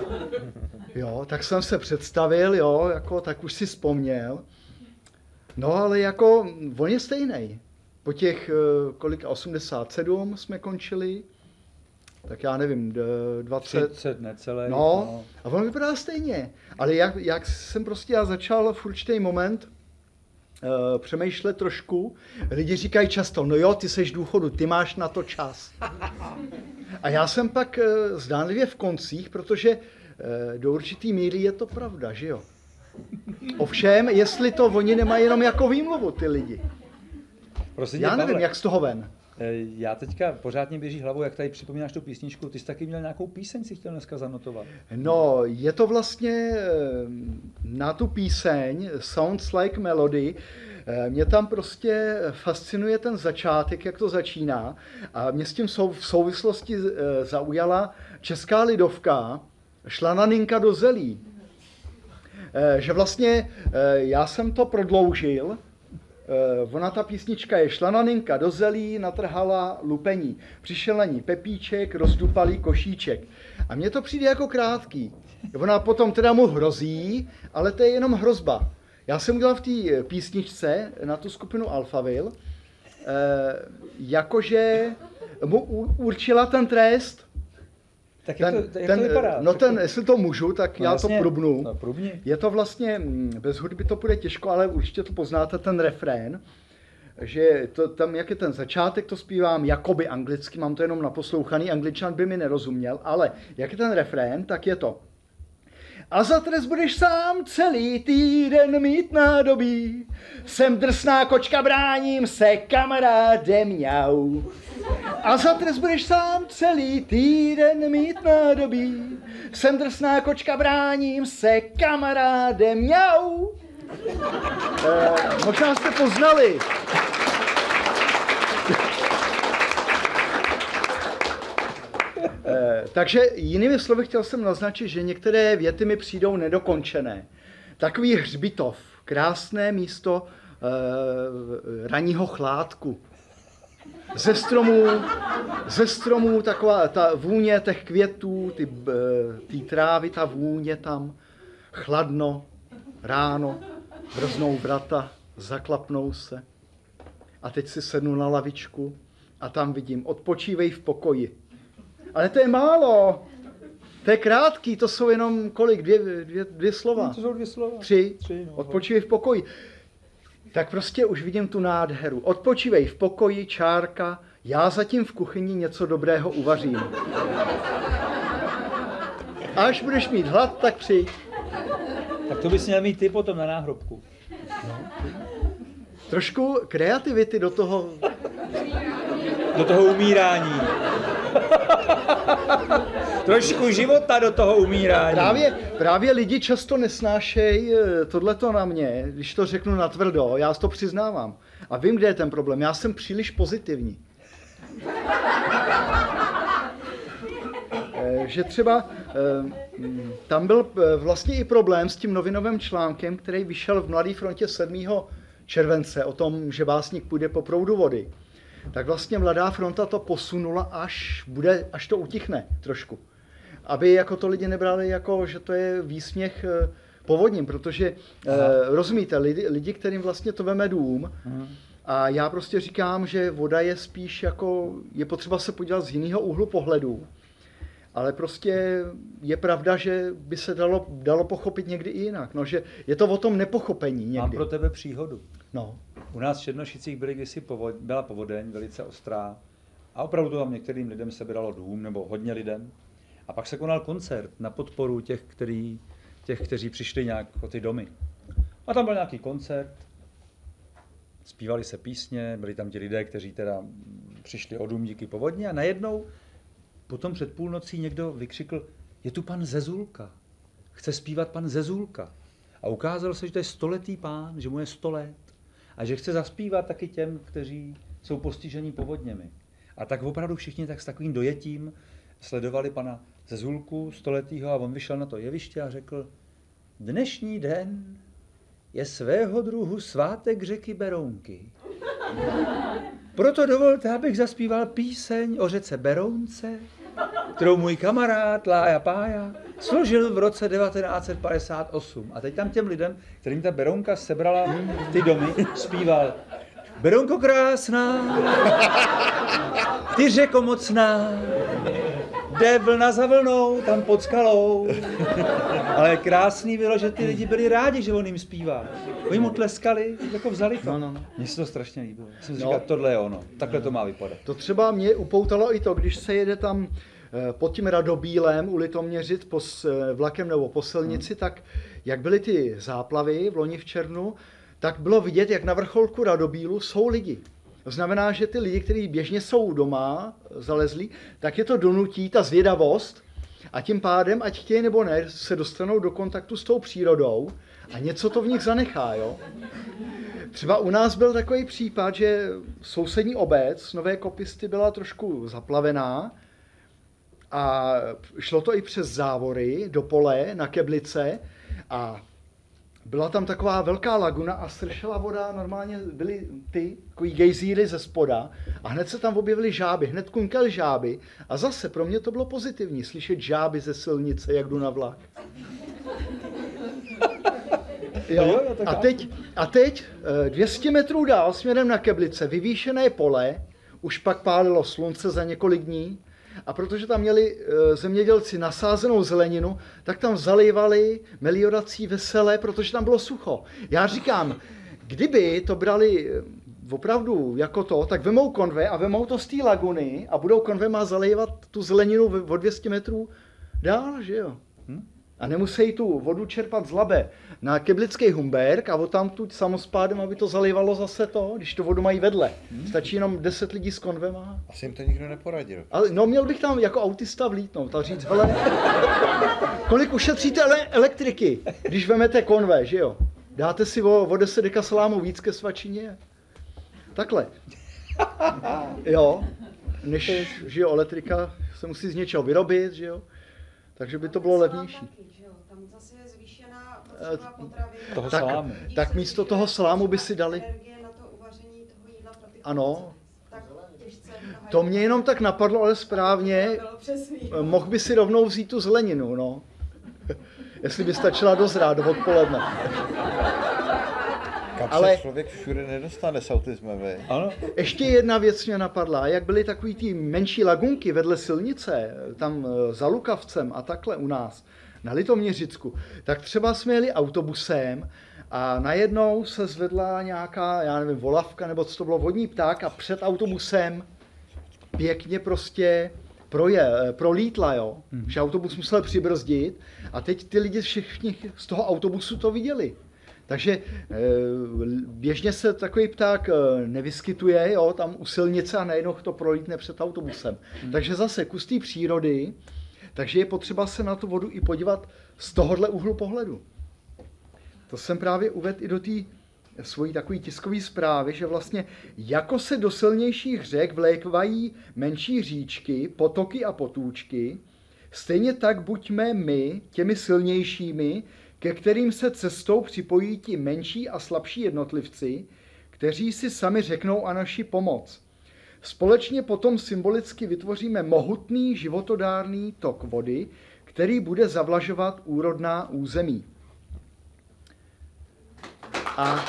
Jo, tak jsem se představil, jo, jako, tak už si vzpomněl. No ale jako, on je stejnej. Po těch, kolik, osmdesát sedm jsme končili, tak já nevím, dvacet. třicet necelé. No, no, a on vypadá stejně. Ale jak, jak jsem prostě, já začal v určitý moment uh, přemýšlet trošku, lidi říkají často, no jo, ty seš v důchodu, ty máš na to čas. A já jsem pak uh, zdánlivě v koncích, protože uh, do určitý míry je to pravda, že jo. Ovšem, jestli to oni nemají jenom jako výmluvu, ty lidi. Prosím, já nevím, Pavle, jak z toho ven. Já teďka pořád mě běží hlavou, jak tady připomínáš tu písničku, ty jsi taky měl nějakou píseň, si chtěl dneska zanotovat. No, je to vlastně na tu píseň Sounds Like Melody. Mě tam prostě fascinuje ten začátek, jak to začíná. A mě s tím v souvislosti zaujala česká lidovka Šlananinka do zelí. Že vlastně já jsem to prodloužil, ona ta písnička je Šlananinka do zelí, natrhala lupení. Přišel na ní pepíček, rozdupalý košíček. A mně to přijde jako krátký. Ona potom teda mu hrozí, ale to je jenom hrozba. Já jsem udělal v té písničce na tu skupinu Alphaville, jakože mu určila ten trest. Tak ten, jak to, jak ten, to vypadá? No ten, jestli to můžu, tak no já jasně, to prubnu. No, prubni. Je to vlastně, bez hudby to bude těžko, ale určitě to poznáte, ten refrén, že to, tam, jak je ten začátek, to zpívám jakoby anglicky, mám to jenom naposlouchaný, Angličan by mi nerozuměl, ale jak je ten refrén, tak je to A za trest budeš sám celý týden mít nádobí. Jsem drsná kočka, bráním se, kamaráde, mňau. A za trest budeš sám celý týden mít nádobí. Jsem drsná kočka, bráním se, kamaráde, mňau. Eh, možná jste poznali. Eh, takže jinými slovy chtěl jsem naznačit, že některé věty mi přijdou nedokončené. Takový hřbitov, krásné místo eh, ranního chládku. Ze stromů, ze stromů taková ta vůně těch květů, ty, ty trávy, ta vůně tam, chladno, ráno, brznou vrata, zaklapnou se. A teď si sednu na lavičku a tam vidím, odpočívej v pokoji. Ale to je málo. To je krátký, to jsou jenom kolik? Dvě, dvě, dvě slova. No, to jsou dvě slova. Tři. Tři no. Odpočívej v pokoji. Tak prostě už vidím tu nádheru. Odpočívej v pokoji, čárka, já zatím v kuchyni něco dobrého uvařím. Až budeš mít hlad, tak přijď. Tak to bys měl mít ty potom na náhrobku. No. Trošku kreativity do toho... Do toho umírání. Trošku života do toho umírání. Právě, právě lidi často nesnášejí tohleto na mě, když to řeknu natvrdo, já to přiznávám. A vím, kde je ten problém, já jsem příliš pozitivní. Že třeba tam byl vlastně i problém s tím novinovým článkem, který vyšel v Mladé frontě sedmého července o tom, že básník půjde po proudu vody. Tak vlastně Mladá fronta to posunula, až, bude, až to utichne trošku. Aby jako to lidi nebrali jako, že to je výsměch povodním, protože eh, rozumíte, lidi, lidi, kterým vlastně to veme dům, Aha. a já prostě říkám, že voda je spíš jako, je potřeba se podívat z jiného úhlu pohledu, ale prostě je pravda, že by se dalo, dalo pochopit někdy i jinak, no, že je to o tom nepochopení někdy. Mám pro tebe příhodu. No. U nás v Černošicích byly kdysi povod, byla povodeň velice ostrá a opravdu tam některým lidem sebralo dům, nebo hodně lidem. A pak se konal koncert na podporu těch, který, těch kteří přišli nějak o ty domy. A tam byl nějaký koncert, zpívali se písně, byli tam ti lidé, kteří teda přišli o dům díky povodni a najednou potom před půlnocí někdo vykřikl, je tu pan Zezulka, chce zpívat pan Zezulka. A ukázalo se, že to je stoletý pán, že mu je sto let a že chce zaspívat taky těm, kteří jsou postiženi povodněmi. A tak opravdu všichni tak s takovým dojetím sledovali pana Zezulku stoletýho a on vyšel na to jeviště a řekl, dnešní den je svého druhu svátek řeky Berounky. Proto dovolte, abych zaspíval píseň o řece Berounce, kterou můj kamarád Lája Pája složil v roce devatenáct set padesát osm. A teď tam těm lidem, kterým ta Berounka sebrala ty domy, zpíval Berounko krásná, ty řeko mocná, jde vlna za vlnou, tam pod skalou. Ale krásný bylo, že ty lidi byli rádi, že on jim zpívá. Oni mu tleskali, jako vzali to. No, no, no. Mně se to strašně líbilo. Jsem si No. říkal, tohle je ono, takhle to má vypadat. To třeba mě upoutalo i to, když se jede tam pod tím Radobílem u Litoměřic po vlakem nebo po silnici, hmm. tak jak byly ty záplavy v loni v červnu, tak bylo vidět, jak na vrcholku Radobílu jsou lidi. To znamená, že ty lidi, kteří běžně jsou doma zalezlí, tak je to donutí, ta zvědavost a tím pádem, ať chtějí nebo ne, se dostanou do kontaktu s tou přírodou a něco to v nich zanechá. Jo? Třeba u nás byl takový případ, že sousední obec Nové Kopisty byla trošku zaplavená a šlo to i přes závory do pole na Keblice a byla tam taková velká laguna a sršela voda, normálně byly ty takový gejzíry ze spoda a hned se tam objevily žáby, hned kunkaly žáby a zase pro mě to bylo pozitivní, slyšet žáby ze silnice, jak jdu na vlak. Jo? A teď, a teď dvě stě metrů dál směrem na Keblice, vyvýšené pole, už pak pálilo slunce za několik dní a protože tam měli zemědělci nasázenou zeleninu, tak tam zalejvali meliorací veselé, protože tam bylo sucho. Já říkám, kdyby to brali opravdu jako to, tak vemou konve a vemou to z té laguny a budou konvema zalejvat tu zeleninu o dvě stě metrů dál, že jo? Hm? A nemusí tu vodu čerpat z Labe na Keblický Humberk a odtamtud samospádem, aby to zalivalo zase to, když tu vodu mají vedle. Hmm. Stačí jenom deset lidí s konvema. Asi jim to nikdo neporadil. Ale no, měl bych tam jako autista vlítnout a říct, hele, kolik ušetříte ele- elektriky, když vemete konve, že jo? Dáte si o, o deset deka salámu víc ke svačině? Takhle. Jo, než, že jo, elektrika se musí z něčeho vyrobit, že jo? Takže by to bylo levnější. Tam zase je zvýšená potřeba potravin. Toho tak, salámu. tak místo toho salámu by si dali... Na to uvaření toho jídla pro ty ano. Tak těžce, to mě jenom tak napadlo, ale správně. Mohl by si rovnou vzít tu zeleninu, no. Jestli by stačila dozrát do odpoledne. Kam ale se člověk všude nedostane s autismem, vy? Ano. Ještě jedna věc mě napadla, jak byly takový ty menší lagunky vedle silnice, tam za Lukavcem a takhle u nás, na Litoměřicku, tak třeba jsme jeli autobusem a najednou se zvedla nějaká, já nevím, volavka nebo co to bylo, vodní pták a před autobusem pěkně prostě proje, prolítla, jo, hmm. že autobus musel přibrzdit a teď ty lidi všichni z toho autobusu to viděli. Takže běžně se takový pták nevyskytuje, jo, tam u silnice a najednou to prolítne před autobusem. Hmm. Takže zase kus té přírody, takže je potřeba se na tu vodu i podívat z tohohle úhlu pohledu. To jsem právě uvedl i do té svojí takové tiskové zprávy, že vlastně jako se do silnějších řek vlékvají menší říčky, potoky a potůčky, stejně tak buďme my těmi silnějšími, ke kterým se cestou připojí ti menší a slabší jednotlivci, kteří si sami řeknou a naši pomoc. Společně potom symbolicky vytvoříme mohutný životodárný tok vody, který bude zavlažovat úrodná území. A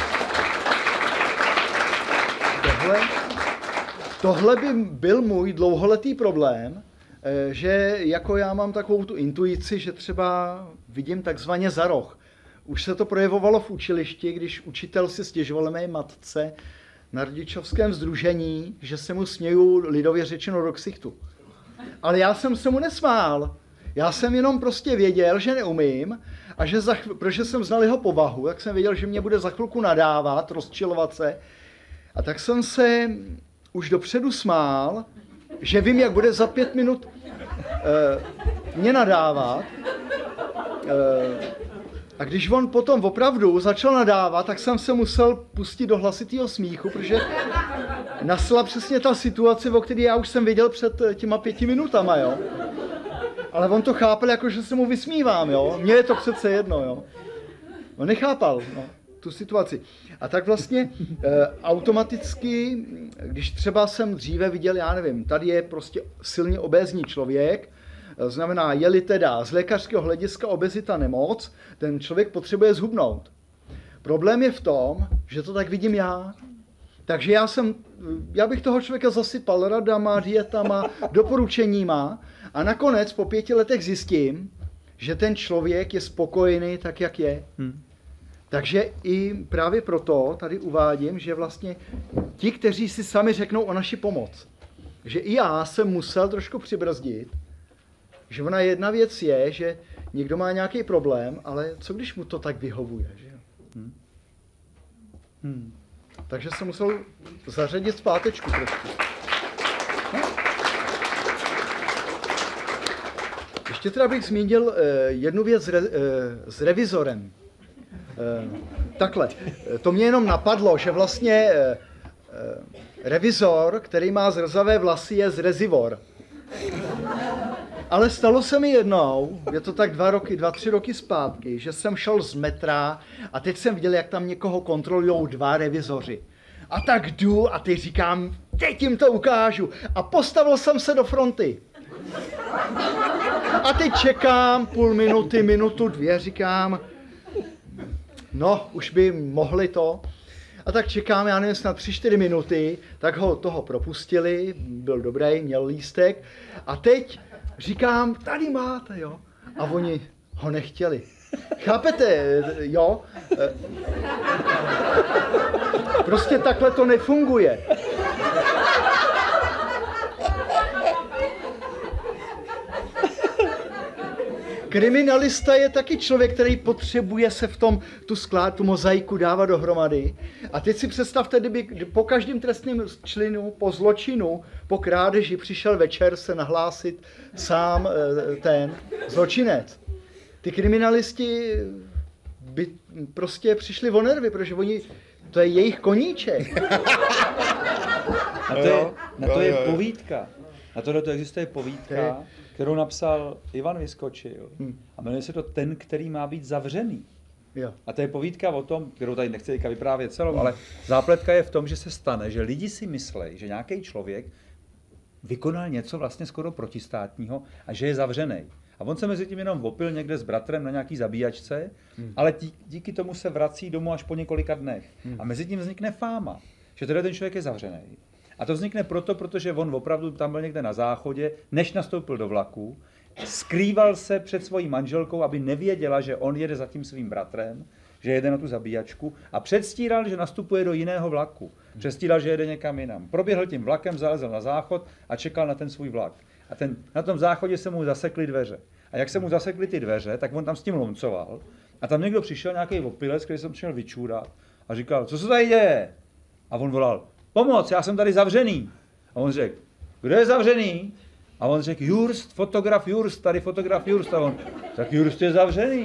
tohle, tohle by byl můj dlouholetý problém, že jako já mám takovou tu intuici, že třeba vidím takzvaně za roh. Už se to projevovalo v učilišti, když učitel si stěžoval mé matce na rodičovském sdružení, že se mu směju lidově řečeno do ksichtu. Ale já jsem se mu nesmál. Já jsem jenom prostě věděl, že neumím a že za chv... protože jsem znal jeho povahu, tak jsem věděl, že mě bude za chvilku nadávat, rozčilovat se. A tak jsem se už dopředu smál, že vím, jak bude za pět minut uh, mě nadávat. Uh, a když on potom opravdu začal nadávat, tak jsem se musel pustit do hlasitého smíchu, protože nasla přesně ta situace, o které já už jsem viděl před těma pěti minutama, jo. Ale on to chápal, jako že se mu vysmívám, jo. Mně je to přece jedno, jo. On nechápal, no, tu situaci. A tak vlastně e, automaticky, když třeba jsem dříve viděl, já nevím, tady je prostě silně obézní člověk, znamená, je-li teda z lékařského hlediska obezita nemoc, ten člověk potřebuje zhubnout. Problém je v tom, že to tak vidím já. Takže já jsem, já bych toho člověka zasypal radama, dietama, doporučeníma a nakonec po pěti letech zjistím, že ten člověk je spokojený tak, jak je. Hmm. Takže i právě proto tady uvádím, že vlastně ti, kteří si sami řeknou o naši pomoc, že i já jsem musel trošku přibrzdit, že ona jedna věc je, že někdo má nějaký problém, ale co když mu to tak vyhovuje, že jo? Hmm. Hmm. Takže jsem musel zařadit zpátečku trošku. No. Ještě teda bych zmínil uh, jednu věc s, re, uh, s revizorem. Uh, takhle, to mě jenom napadlo, že vlastně uh, uh, revizor, který má zrzavé vlasy, je zrezivor. Ale stalo se mi jednou, je to tak dva roky, dva, tři roky zpátky, že jsem šel z metra a teď jsem viděl, jak tam někoho kontrolujou dva revizoři. A tak jdu a teď říkám, teď jim to ukážu. A postavil jsem se do fronty. A teď čekám půl minuty, minutu, dvě, říkám, no, už by mohli to. A tak čekám, já nevím, snad tři, čtyři minuty, tak ho toho propustili, byl dobrý, měl lístek. A teď říkám, tady máte, jo. A oni ho nechtěli. Chápete, jo? Prostě takhle to nefunguje. kriminalista je taky člověk, který potřebuje se v tom tu sklád, tu mozaiku dávat dohromady. A teď si představte, kdyby po každém trestném činu, po zločinu, po krádeži přišel večer se nahlásit sám ten zločinec. Ty kriminalisti by prostě přišli o nervy, protože oni, to je jejich koníček. Na to je, na to je povídka. Na tohle to existuje povídka, kterou napsal Ivan Vyskočil. A jmenuje se to Ten, který má být zavřený. Jo. A to je povídka o tom, kterou tady nechci teďka vyprávět celou, ale zápletka je v tom, že se stane, že lidi si myslí, že nějaký člověk vykonal něco vlastně skoro protistátního a že je zavřený. A on se mezi tím jenom opil někde s bratrem na nějaký zabíjačce, hmm. ale dí, díky tomu se vrací domů až po několika dnech. Hmm. A mezi tím vznikne fáma, že teda ten člověk je zavřený. A to vznikne proto, protože on opravdu tam byl někde na záchodě, než nastoupil do vlaku, skrýval se před svojí manželkou, aby nevěděla, že on jede za tím svým bratrem, že jede na tu zabíjačku a předstíral, že nastupuje do jiného vlaku. Předstíral, že jede někam jinam. Proběhl tím vlakem, zalezl na záchod a čekal na ten svůj vlak. A ten, na tom záchodě se mu zasekly dveře. A jak se mu zasekly ty dveře, tak on tam s tím lomcoval. A tam někdo přišel, nějaký opilec, který jsem přišel vyčůrat a říkal, co se tady děje? A on volal, pomoc, já jsem tady zavřený. A on řekl, kdo je zavřený? A on řekl, Jurst, fotograf Jurst, tady fotograf Jurst. A on, tak Jurst je zavřený.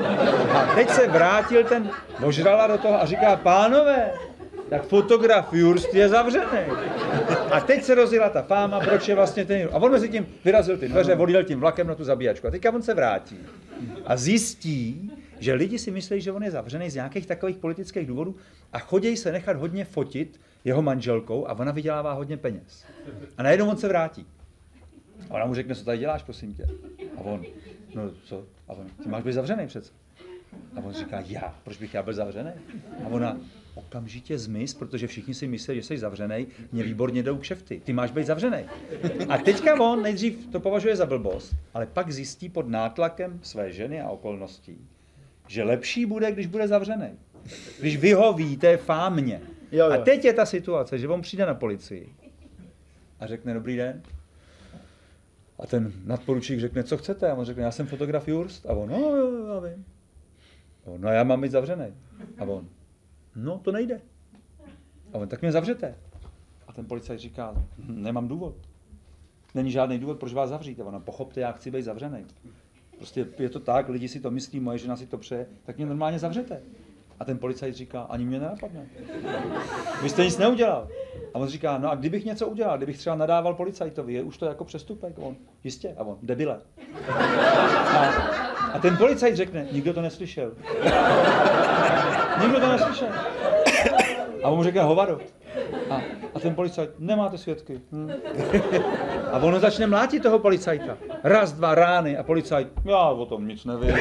A teď se vrátil ten ožrala do toho a říká, pánové, tak fotograf Jurst je zavřený. A teď se rozjela ta fáma, proč je vlastně ten Jurst. A on mezi tím vyrazil ty dveře, odjel tím vlakem na tu zabíjačku. A teďka on se vrátí a zjistí, že lidi si myslí, že on je zavřený z nějakých takových politických důvodů a chodí se nechat hodně fotit jeho manželkou a ona vydělává hodně peněz. A najednou on se vrátí. A ona mu řekne, co tady děláš, prosím tě. A on, no co? A on, ty máš být zavřený přece. A on říká, já, proč bych já byl zavřený? A ona, okamžitě zmiz, protože všichni si myslí, že jsi zavřený, mě výborně jdou kšefty, ty máš být zavřený. A teďka on nejdřív to považuje za blbost, ale pak zjistí pod nátlakem své ženy a okolností, že lepší bude, když bude zavřený. Když vyhoví té fámě. Jo, jo. A teď je ta situace, že on přijde na policii a řekne, dobrý den. A ten nadporučík řekne, co chcete? A on řekne, já jsem fotograf Jurst. A on, no jo, jo, já vím. A on, no já mám být zavřený. A on, no to nejde. A on, tak mě zavřete. A ten policajt říká, nemám důvod. Není žádný důvod, proč vás zavřít. A ona, pochopte, já chci být zavřený. Prostě je to tak, lidi si to myslí, moje žena si to přeje, tak mě normálně zavřete. A ten policajt říká, ani mě nenapadne. Vy jste nic neudělal. A on říká, no a kdybych něco udělal, kdybych třeba nadával policajtovi, je už to jako přestupek? A on, jistě. A on, debile. A, a ten policajt řekne, nikdo to neslyšel. Nikdo to neslyšel. A on mu řekne, hovado. A, a ten policajt, nemáte svědky. Hm. A ono začne mlátit toho policajta. Raz, dva rány a policajt, já o tom nic nevím.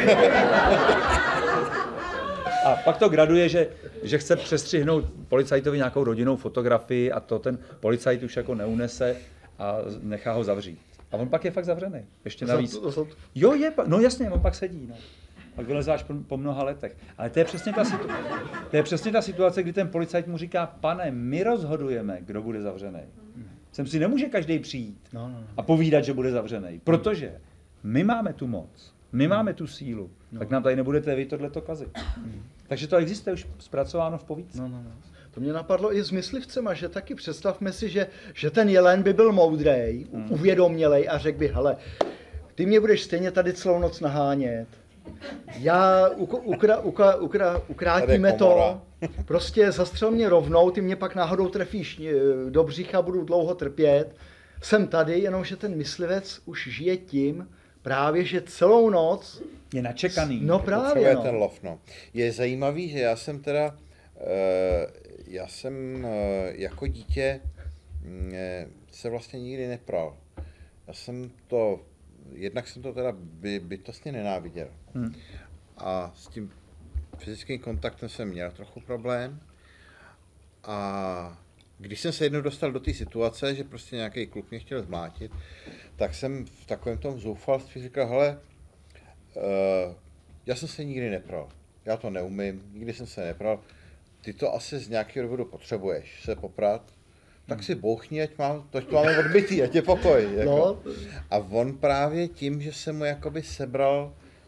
A pak to graduje, že, že chce přestřihnout policajtovi nějakou rodinnou fotografii a to ten policajt už jako neunese a nechá ho zavřít. A on pak je fakt zavřený. Ještě navíc. Jo, je, no jasně, on pak sedí. No. Pak vylezáš po, po mnoha letech. Ale to je, přesně ta situ... to je přesně ta situace, kdy ten policajt mu říká, pane, my rozhodujeme, kdo bude zavřený. Sem si nemůže každý přijít no, no, no. a povídat, že bude zavřený. Protože my máme tu moc, my máme tu sílu, no. tak nám tady nebudete vy tohleto kazit. Hmm. Takže to existuje už zpracováno v povídce. No, no, no. To mě napadlo i s myslivcema, že taky představme si, že, že ten jelen by byl moudrej, hmm. uvědomělej a řekl by, hele, ty mě budeš stejně tady celou noc nahánět. Já ukra, ukra, ukra, ukrátíme to, prostě zastřel mě rovnou, ty mě pak náhodou trefíš do břicha, budu dlouho trpět. Jsem tady, jenomže ten myslivec už žije tím, právě, že celou noc je načekaný. No právě, no. Ten lov, no. Je zajímavý, že já jsem teda, uh, já jsem uh, jako dítě uh, se vlastně nikdy nepral. Já jsem to, jednak jsem to teda by, bytostně nenáviděl. Hmm. A s tím fyzickým kontaktem jsem měl trochu problém. A když jsem se jednou dostal do té situace, že prostě nějaký kluk mě chtěl zmlátit, tak jsem v takovém tom zoufalství říkal, hele, uh, já jsem se nikdy nepral, já to neumím, nikdy jsem se nepral, ty to asi z nějakého důvodu potřebuješ se poprat, tak hmm. si bouchni, ať mám, to, to máme odbytý, ať je pokoj. Jako. No. A on právě tím, že jsem mu jakoby sebral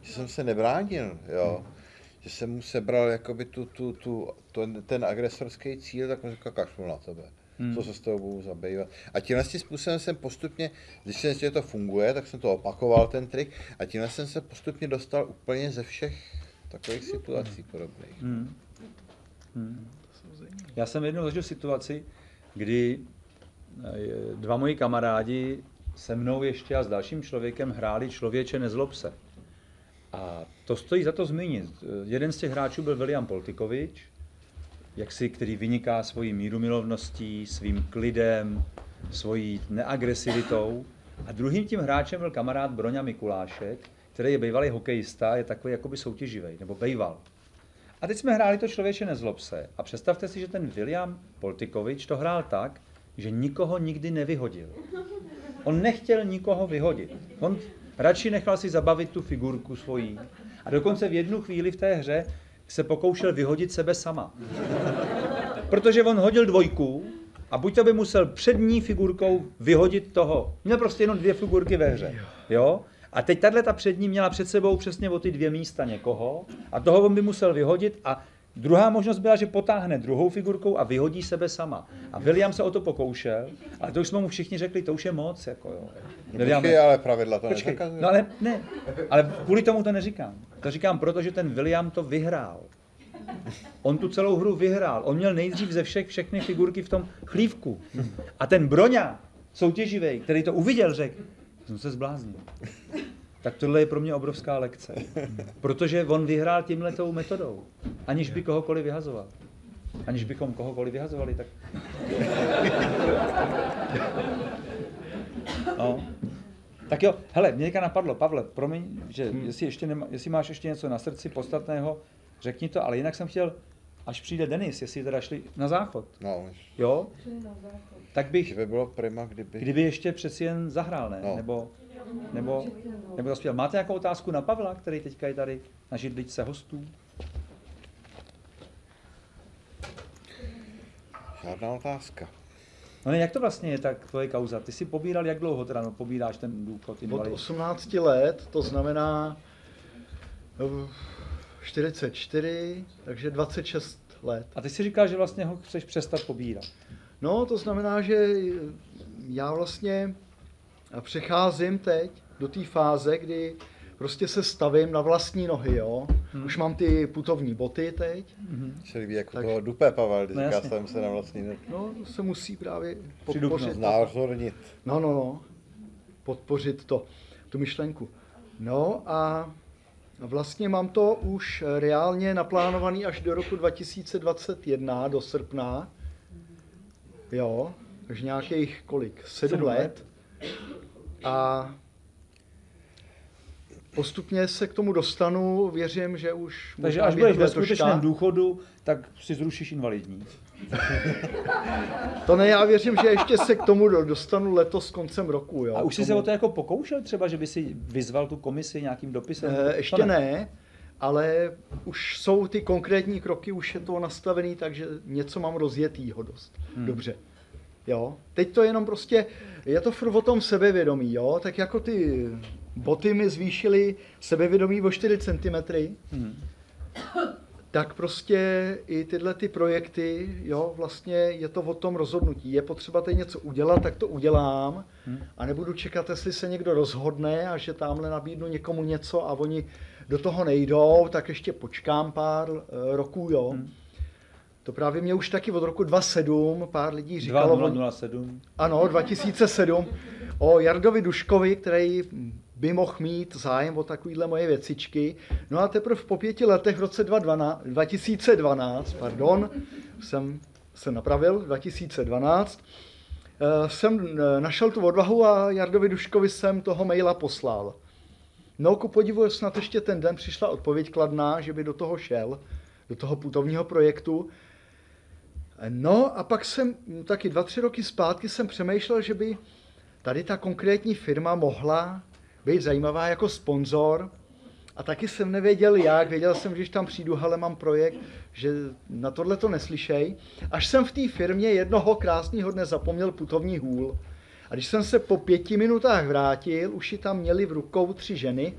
že jsem se nebránil, jo. Že jsem mu sebral jakoby tu, tu, tu, ten, ten agresorský cíl, tak on říkal, kašlu na tebe. Hmm. Co se s toho budu zabývat. A tímhle způsobem jsem postupně, když jsem že to funguje, tak jsem to opakoval, ten trik, a tímhle jsem se postupně dostal úplně ze všech takových situací podobných. Hmm. Hmm. Já jsem jednou zažil situaci, kdy dva moji kamarádi se mnou ještě a s dalším člověkem hráli Člověče nezlob se. A to stojí za to zmínit. Jeden z těch hráčů byl William Poltikovič, jaksi, který vyniká svojí mírumilovností, svým klidem, svojí neagresivitou. A druhým tím hráčem byl kamarád Broňa Mikulášek, který je bývalý hokejista, je takový jakoby soutěživý, nebo bejval. A teď jsme hráli to Člověče nezlob se. A představte si, že ten William Poltikovič to hrál tak, že nikoho nikdy nevyhodil. On nechtěl nikoho vyhodit. On radši nechal si zabavit tu figurku svojí. A dokonce v jednu chvíli v té hře se pokoušel vyhodit sebe sama. Protože on hodil dvojku a buď to by musel přední figurkou vyhodit toho. Měl prostě jenom dvě figurky ve hře. Jo? A teď tahle ta přední měla před sebou přesně o ty dvě místa někoho a toho on by musel vyhodit a druhá možnost byla, že potáhne druhou figurkou a vyhodí sebe sama. A William se o to pokoušel, ale to už jsme mu všichni řekli, to už je moc. Jako jo. William, počkej, ale pravidla to nezakazuje. No ale ne, ale kvůli tomu to neříkám. To říkám proto, že ten William to vyhrál. On tu celou hru vyhrál. On měl nejdřív ze všech všechny figurky v tom chlívku. A ten Broňa, soutěživej, který to uviděl, řekl, jsem se zbláznil. Tak tohle je pro mě obrovská lekce. Protože on vyhrál tímhletou metodou, aniž by kohokoliv vyhazoval. Aniž bychom kohokoliv vyhazovali, tak... No. Tak jo, hele, mě teďka napadlo, Pavle, promiň, že jestli, ještě nema, jestli máš ještě něco na srdci podstatného, řekni to, ale jinak jsem chtěl, až přijde Denis, jestli teda šli na záchod. No, jo? Tak bych, by bylo prima, kdyby... kdyby ještě přeci jen zahrál, ne? No. Nebo, nebo, nebo zaspěl. Máte nějakou otázku na Pavla, který teďka je tady na židličce hostů? Žádná otázka. No ne, jak to vlastně je tak tvoje kauza? Ty jsi pobíral jak dlouho teda, no, pobíráš ten důchod? Od osmnácti let, to znamená čtyřicet čtyři, takže dvacet šest let. A ty si říkal, že vlastně ho chceš přestat pobírat. No, to znamená, že já vlastně přecházím teď do té fáze, kdy prostě se stavím na vlastní nohy, jo. Hmm. Už mám ty putovní boty teď. Hmm. Se líbí jako tak... toho Dupé, Pavel, když no, říká, stavím se na vlastní nohy. No, to se musí právě podpořit. Znázornit. No, no, no. Podpořit to, tu myšlenku. No a vlastně mám to už reálně naplánovaný až do roku dva tisíce dvacet jedna, do srpna. Jo, takže nějakých kolik? Sedm, Sedm let. let. A postupně se k tomu dostanu, věřím, že už... Takže až budeš ve skutečném důchodu, tak si zrušíš invalidní. To ne, já věřím, že ještě se k tomu dostanu letos koncem roku. Jo. A už jsi tomu... se o to jako pokoušel třeba, že by si vyzval tu komisi nějakým dopisem? E, ještě ne. ne, ale už jsou ty konkrétní kroky, už je to nastavený, takže něco mám rozjetýho dost. Hmm. Dobře. Jo. Teď to jenom prostě, je to furt o tom sebevědomí, jo, tak jako ty boty mi zvýšily sebevědomí o čtyři centimetry, hmm. tak prostě i tyhle ty projekty, jo, vlastně je to o tom rozhodnutí. Je potřeba tady něco udělat, tak to udělám hmm. a nebudu čekat, jestli se někdo rozhodne a že tamhle nabídnu někomu něco a oni do toho nejdou, tak ještě počkám pár uh, roků, jo. Hmm. To právě mě už taky od roku dva tisíce sedm pár lidí říkalo... dva tisíce sedm Ano, dva tisíce sedm o Jardovi Duškovi, který by mohl mít zájem o takovýhle moje věcičky. No a teprve po pěti letech v roce dva tisíce dvanáct, pardon, jsem se napravil, dva tisíce dvanáct, jsem našel tu odvahu a Jardovi Duškovi jsem toho maila poslal. No, ku podivu, snad ještě ten den přišla odpověď kladná, že by do toho šel, do toho putovního projektu. No a pak jsem taky dva, tři roky zpátky jsem přemýšlel, že by tady ta konkrétní firma mohla být zajímavá jako sponzor. A taky jsem nevěděl jak, věděl jsem, že když tam přijdu, hele, mám projekt, že na tohle to neslyšej. Až jsem v té firmě jednoho krásného dne zapomněl putovní hůl. A když jsem se po pěti minutách vrátil, už ji tam měli v rukou tři ženy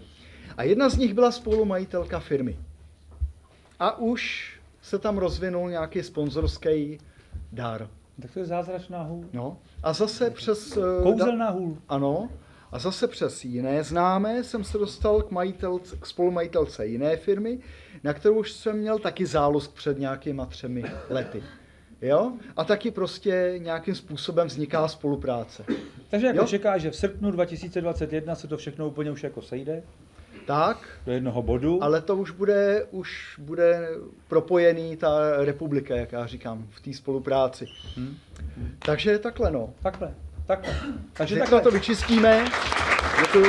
A jedna z nich byla spolumajitelka firmy. A už se tam rozvinul nějaký sponzorský dar. Tak to je zázračná hůl. No. A zase přes... Kouzelná hůl. Ano. A zase přes jiné známé jsem se dostal k, majitelce, k spolumajitelce jiné firmy, na kterou už jsem měl taky zálusk před nějakýma třemi lety. Jo? A taky prostě nějakým způsobem vzniká spolupráce. Takže jako jo? čeká, že v srpnu dva tisíce dvacet jedna se to všechno úplně už jako sejde? Tak. Do jednoho bodu? Ale to už bude, už bude propojený ta republika, jak já říkám, v té spolupráci. Hmm. Hmm. Takže takhle no. Takhle. Takhle. Takže takhle to vyčistíme. Děkuju.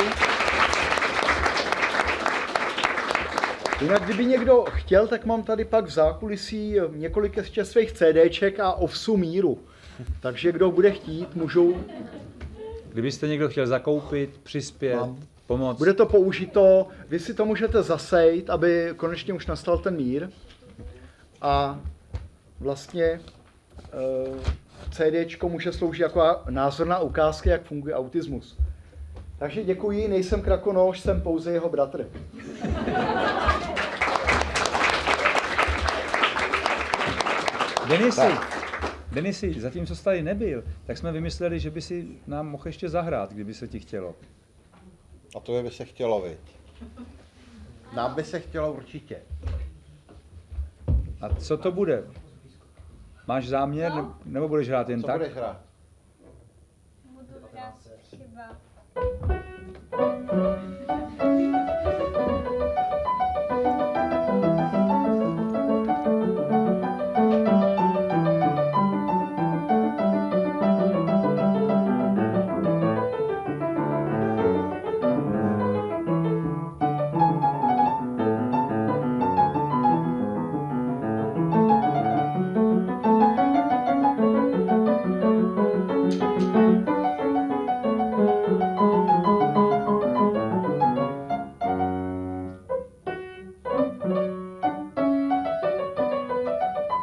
Jinak, kdyby někdo chtěl, tak mám tady pak v zákulisí několik ještě svých CDček a ovsu míru. Takže kdo bude chtít, můžou... Kdybyste někdo chtěl zakoupit, přispět, mám. Pomoct. Bude to použito, vy si to můžete zasejt, aby konečně už nastal ten mír. A vlastně CDčko může sloužit jako názorná ukázka, jak funguje autismus. Takže děkuji, nejsem krakonoš, jsem pouze jeho bratr. Denisi, Denisi, zatímco jsi tady nebyl, tak jsme vymysleli, že by si nám mohl ještě zahrát, kdyby se ti chtělo. A to by se chtělo, viď? Nám by se chtělo určitě. A co to bude? Máš záměr, no? nebo budeš hrát jen co tak? Co budeš hrát? Budu hrát třeba...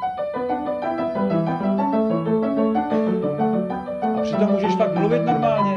Přitom můžeš fakt mluvit normálně.